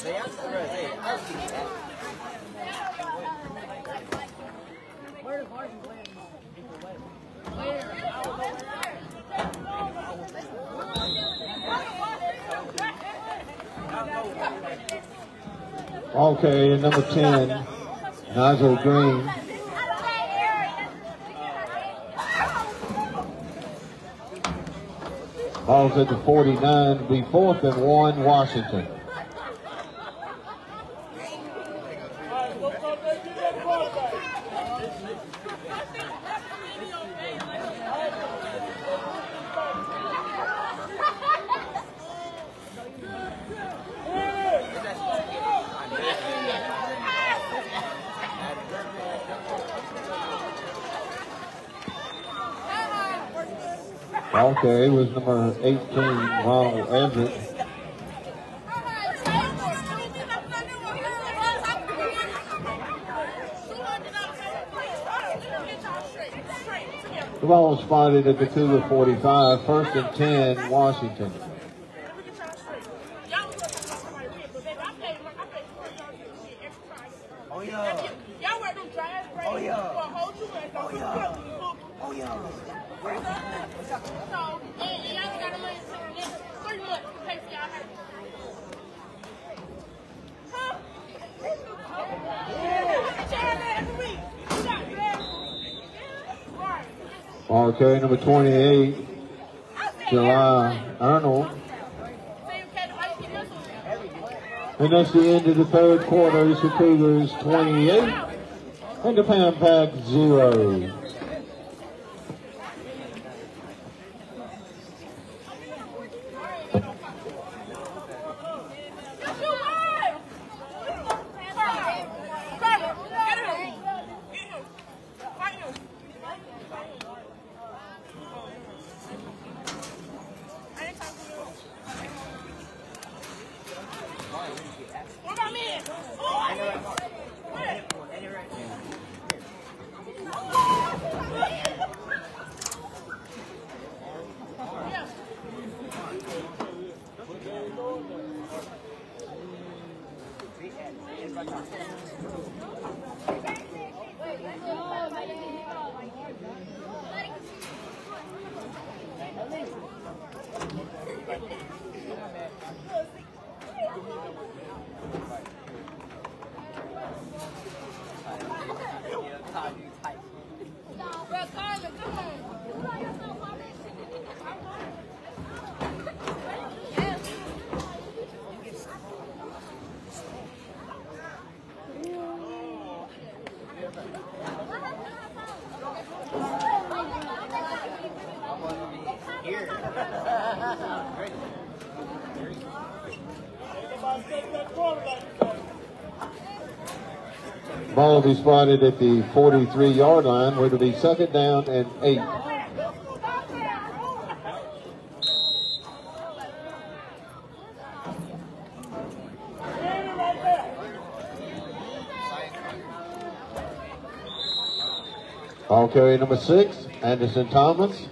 Okay, and number ten, Nigel Green. Ball's at the forty-nine, be fourth and one, Washington. Okay, it was number eighteen, Ronald Andrew. The ball was spotted at the two of forty-five, first and ten, Washington. Oh yeah. Y'all wear them drive braids Oh, yeah. for a whole two months. Oh, yeah. Oh yeah. So, and, and y'all got a money for the next three months to pay for y'all hair. Huh? Get your hair done every week. You got it. Right. Okay, number twenty-eight, July Arnold. And that's the end of the third quarter. It's the Cougars twenty-eight and the Pam Pack zero. What about me? Ball will be spotted at the forty-three yard line, where it'll be second down and eight. Ball carrier number six, Anderson Thomas.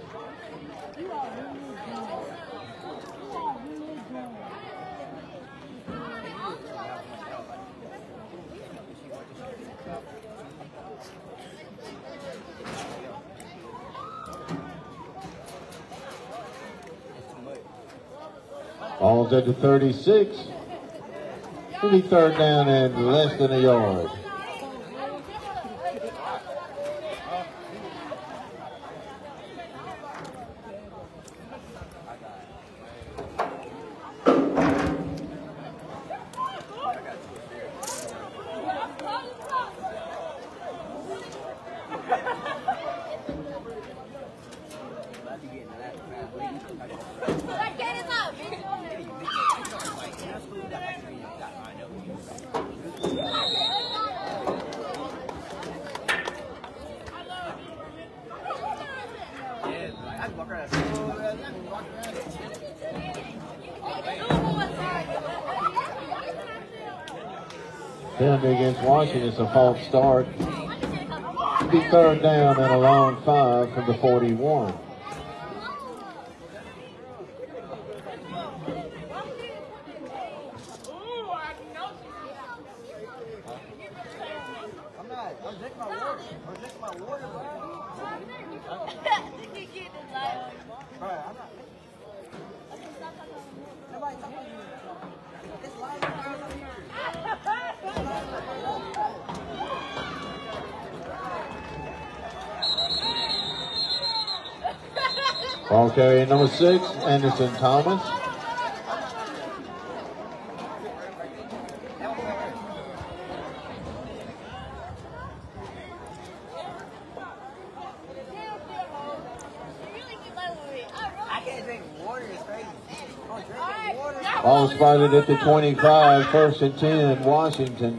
Ball's at the thirty-six. It'll be third down and less than a yard. Penalty against Washington is a false start. It'll be third down and a long five from the forty-one. Ooh, I I'm not. I'm drinking my water. I'm drinking my water, bro. Bro, I'm not. Nobody talking to you. It's live over here. Ball carrier number six, Anderson Thomas. I can't drink water. It's crazy. I'm drinking water. Ball spotted at the twenty-five, first and ten, Washington.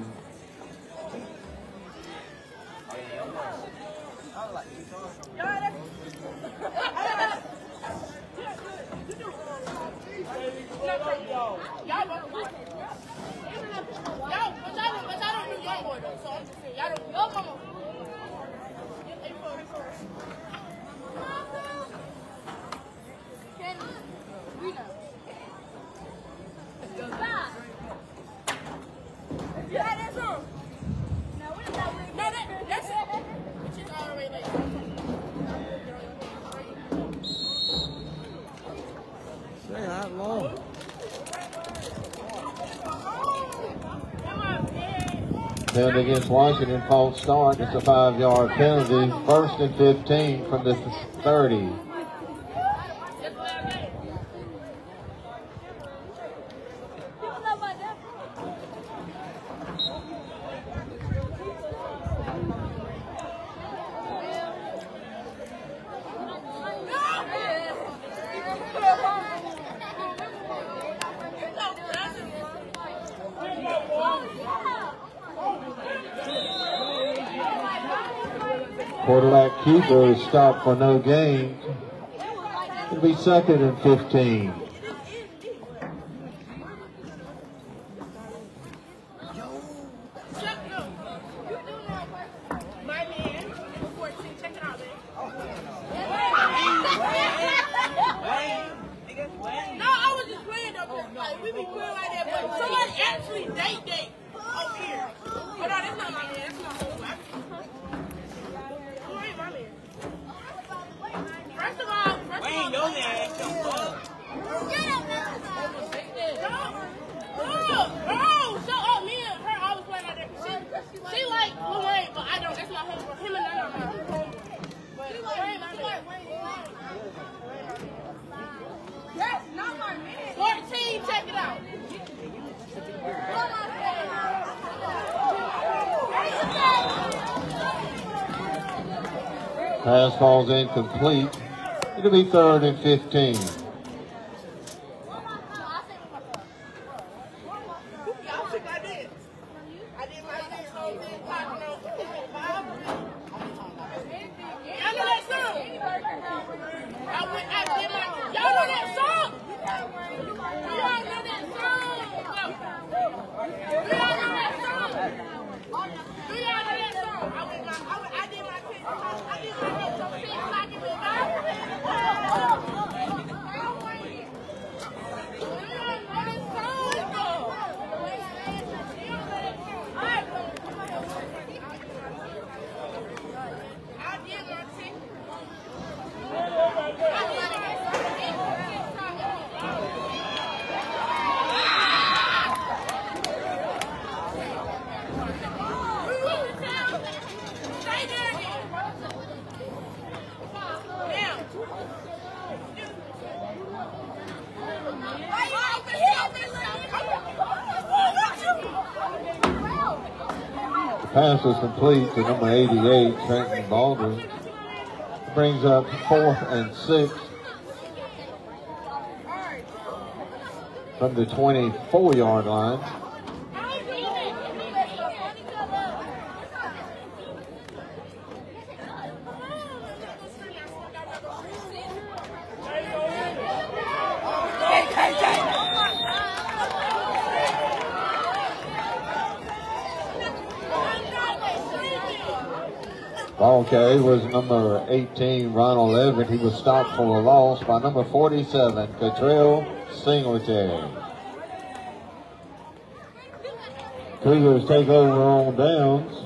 Penalty against Washington, false start. It's a five-yard penalty. First and fifteen from the thirty. Quarterback keeper is stopped for no gain. It'll be second and fifteen. Pass falls incomplete. It'll be third and fifteen. Pass was complete to number eighty-eight, Trenton Baldwin. Brings up fourth and six from the twenty-four-yard line. Ball carry was number eighteen, Ronald Everett. He was stopped for a loss by number forty-seven, Cottrell Singletary. Cougars take over on downs.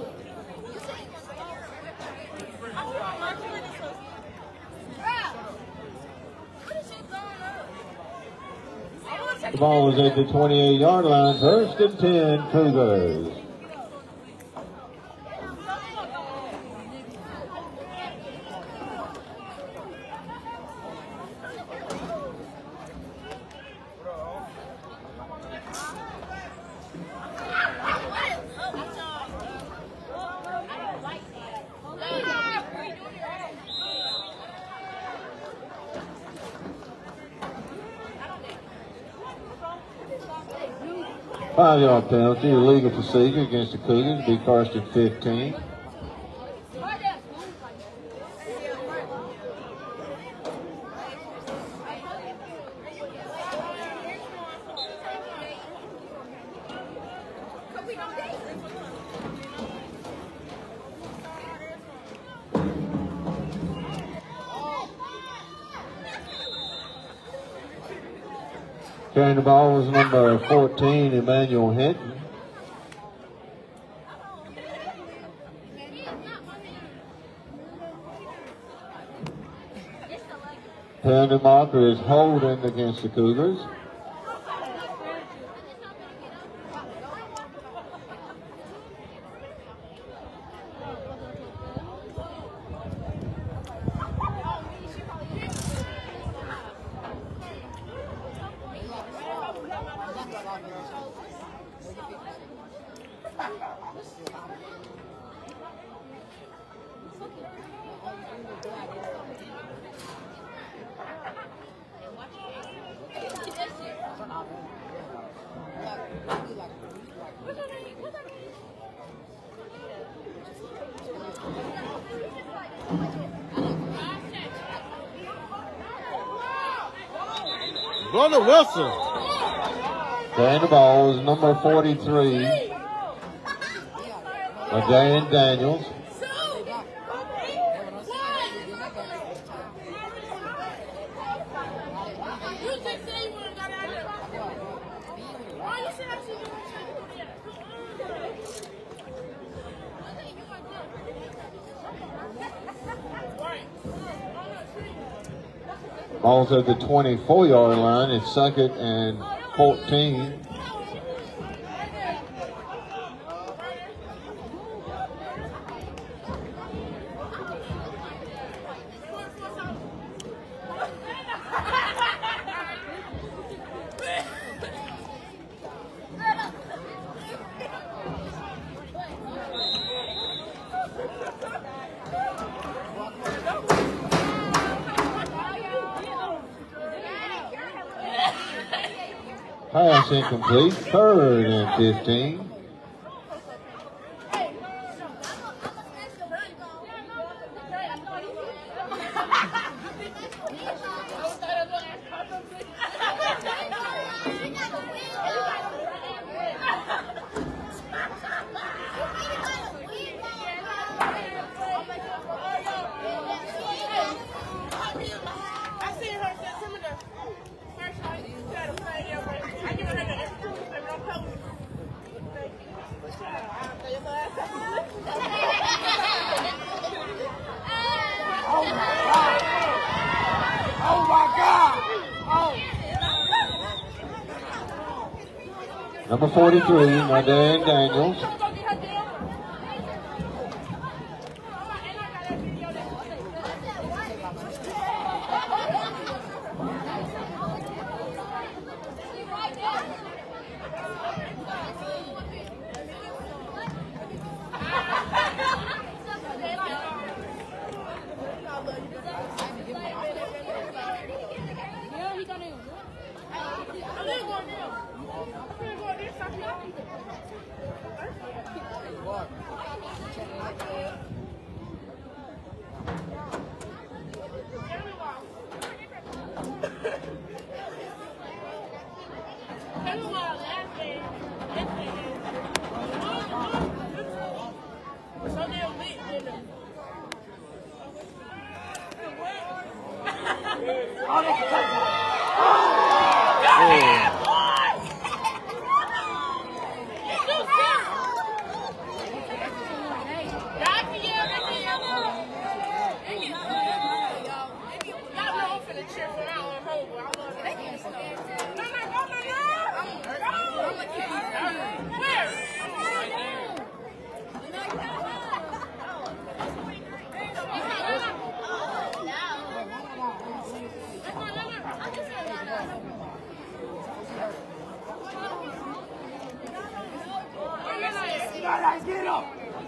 The ball is at the twenty-eight yard line. First and ten, Cougars. Five-yard penalty, illegal procedure against the Cougars, be first and fifteen. Carrying the ball was number fourteen, Emmanuel Hinton. Penalty marker is holding against the Cougars. Brother Wilson. Carrying the ball is number forty-three, Dan Daniels. Ball's at the twenty-four yard line. It's second and fourteen. Pass incomplete, third and fifteen. Number forty-three, Dan Daniels. gotta get up.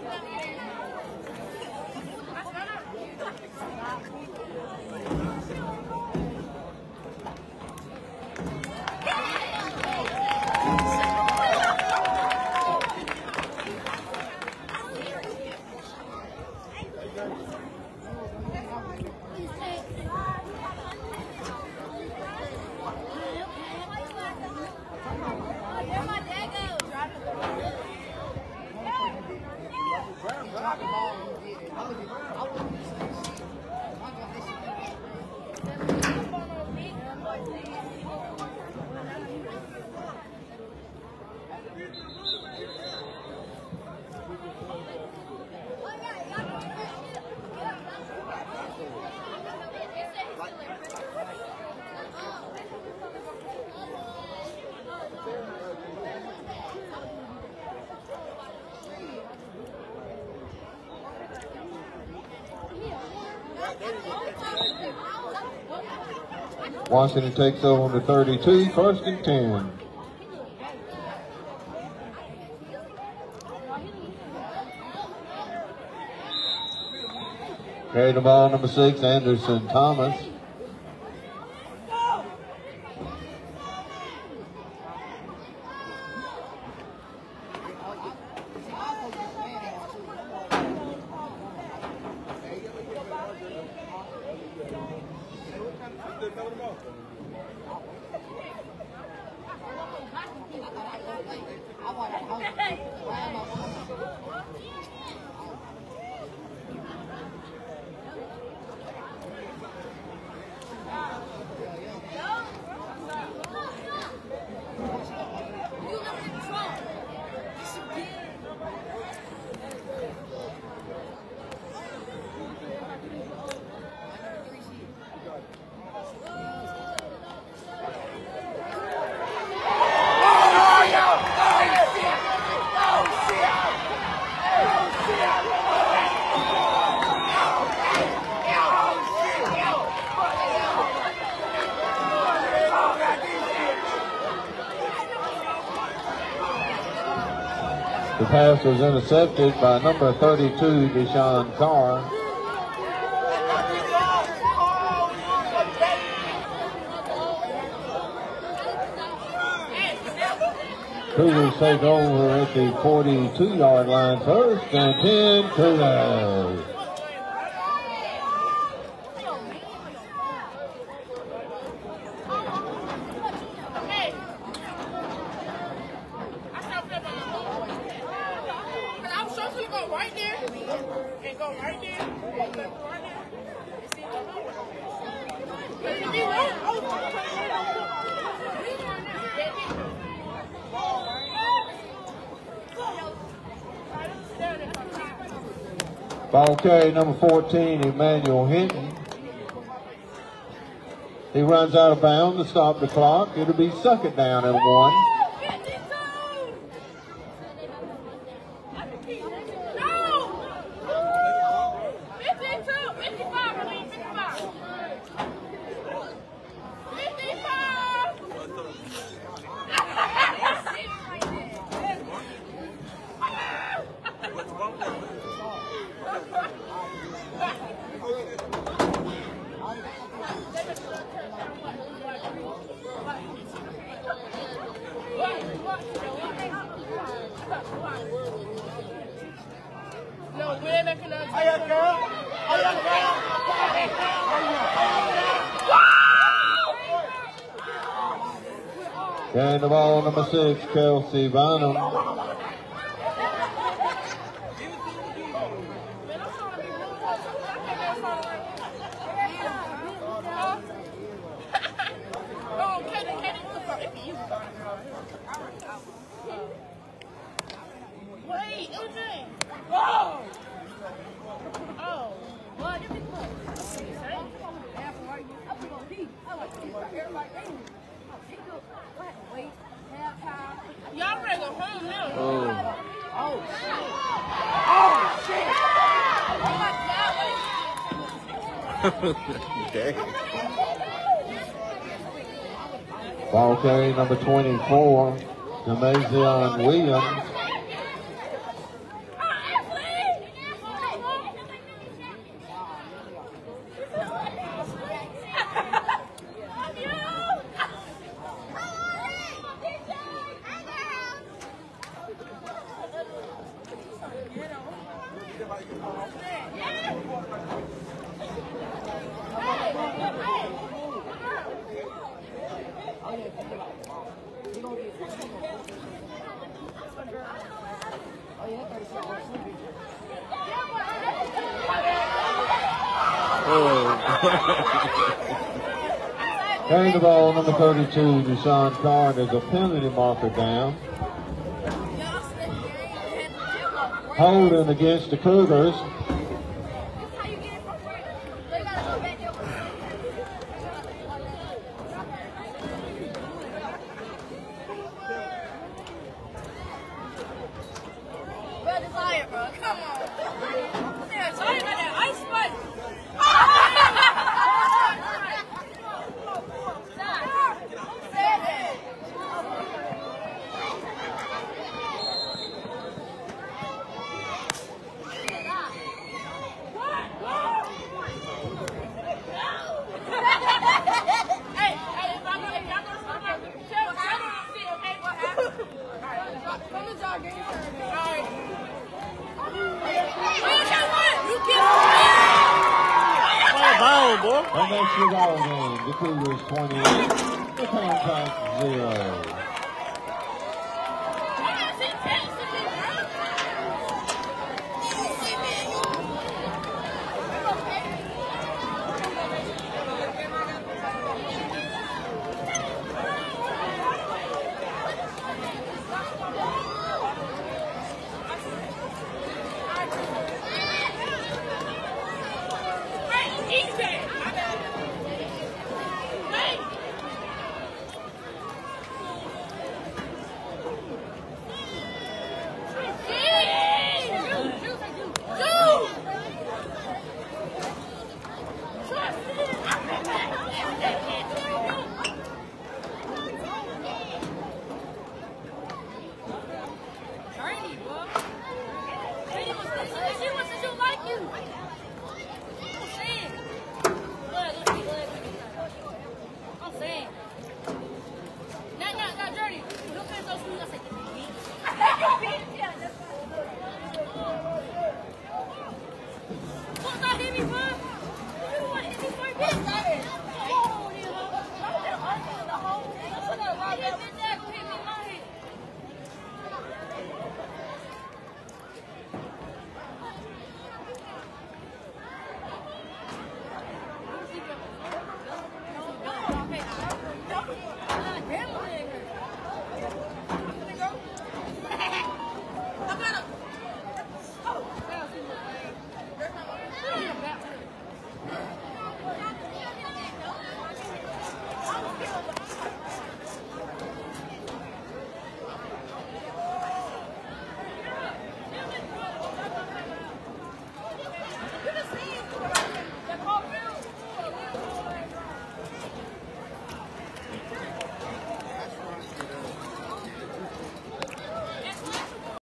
Washington takes over on the thirty-two, first and ten. Carry the ball, number six, Anderson Thomas. The pass was intercepted by number thirty-two, Deshaun Carr. Cougars take over at the forty-two yard line, first and ten Cougars. Ball carry number fourteen, Emmanuel Hinton. He runs out of bounds to stop the clock. It'll be second down and one. Carrying the ball, number six, Kelsey Bynum. Y'all ready to go home now? Oh. Oh, shit. Oh, shit. Dang. Ball carry number twenty-four, Demazion Williams. Carrying the ball, number thirty-two, Deshaun Card, is a penalty marker down. Holding against the Cougars. That makes your ball game. The Cougars twenty-eight, the Pam Pack zero.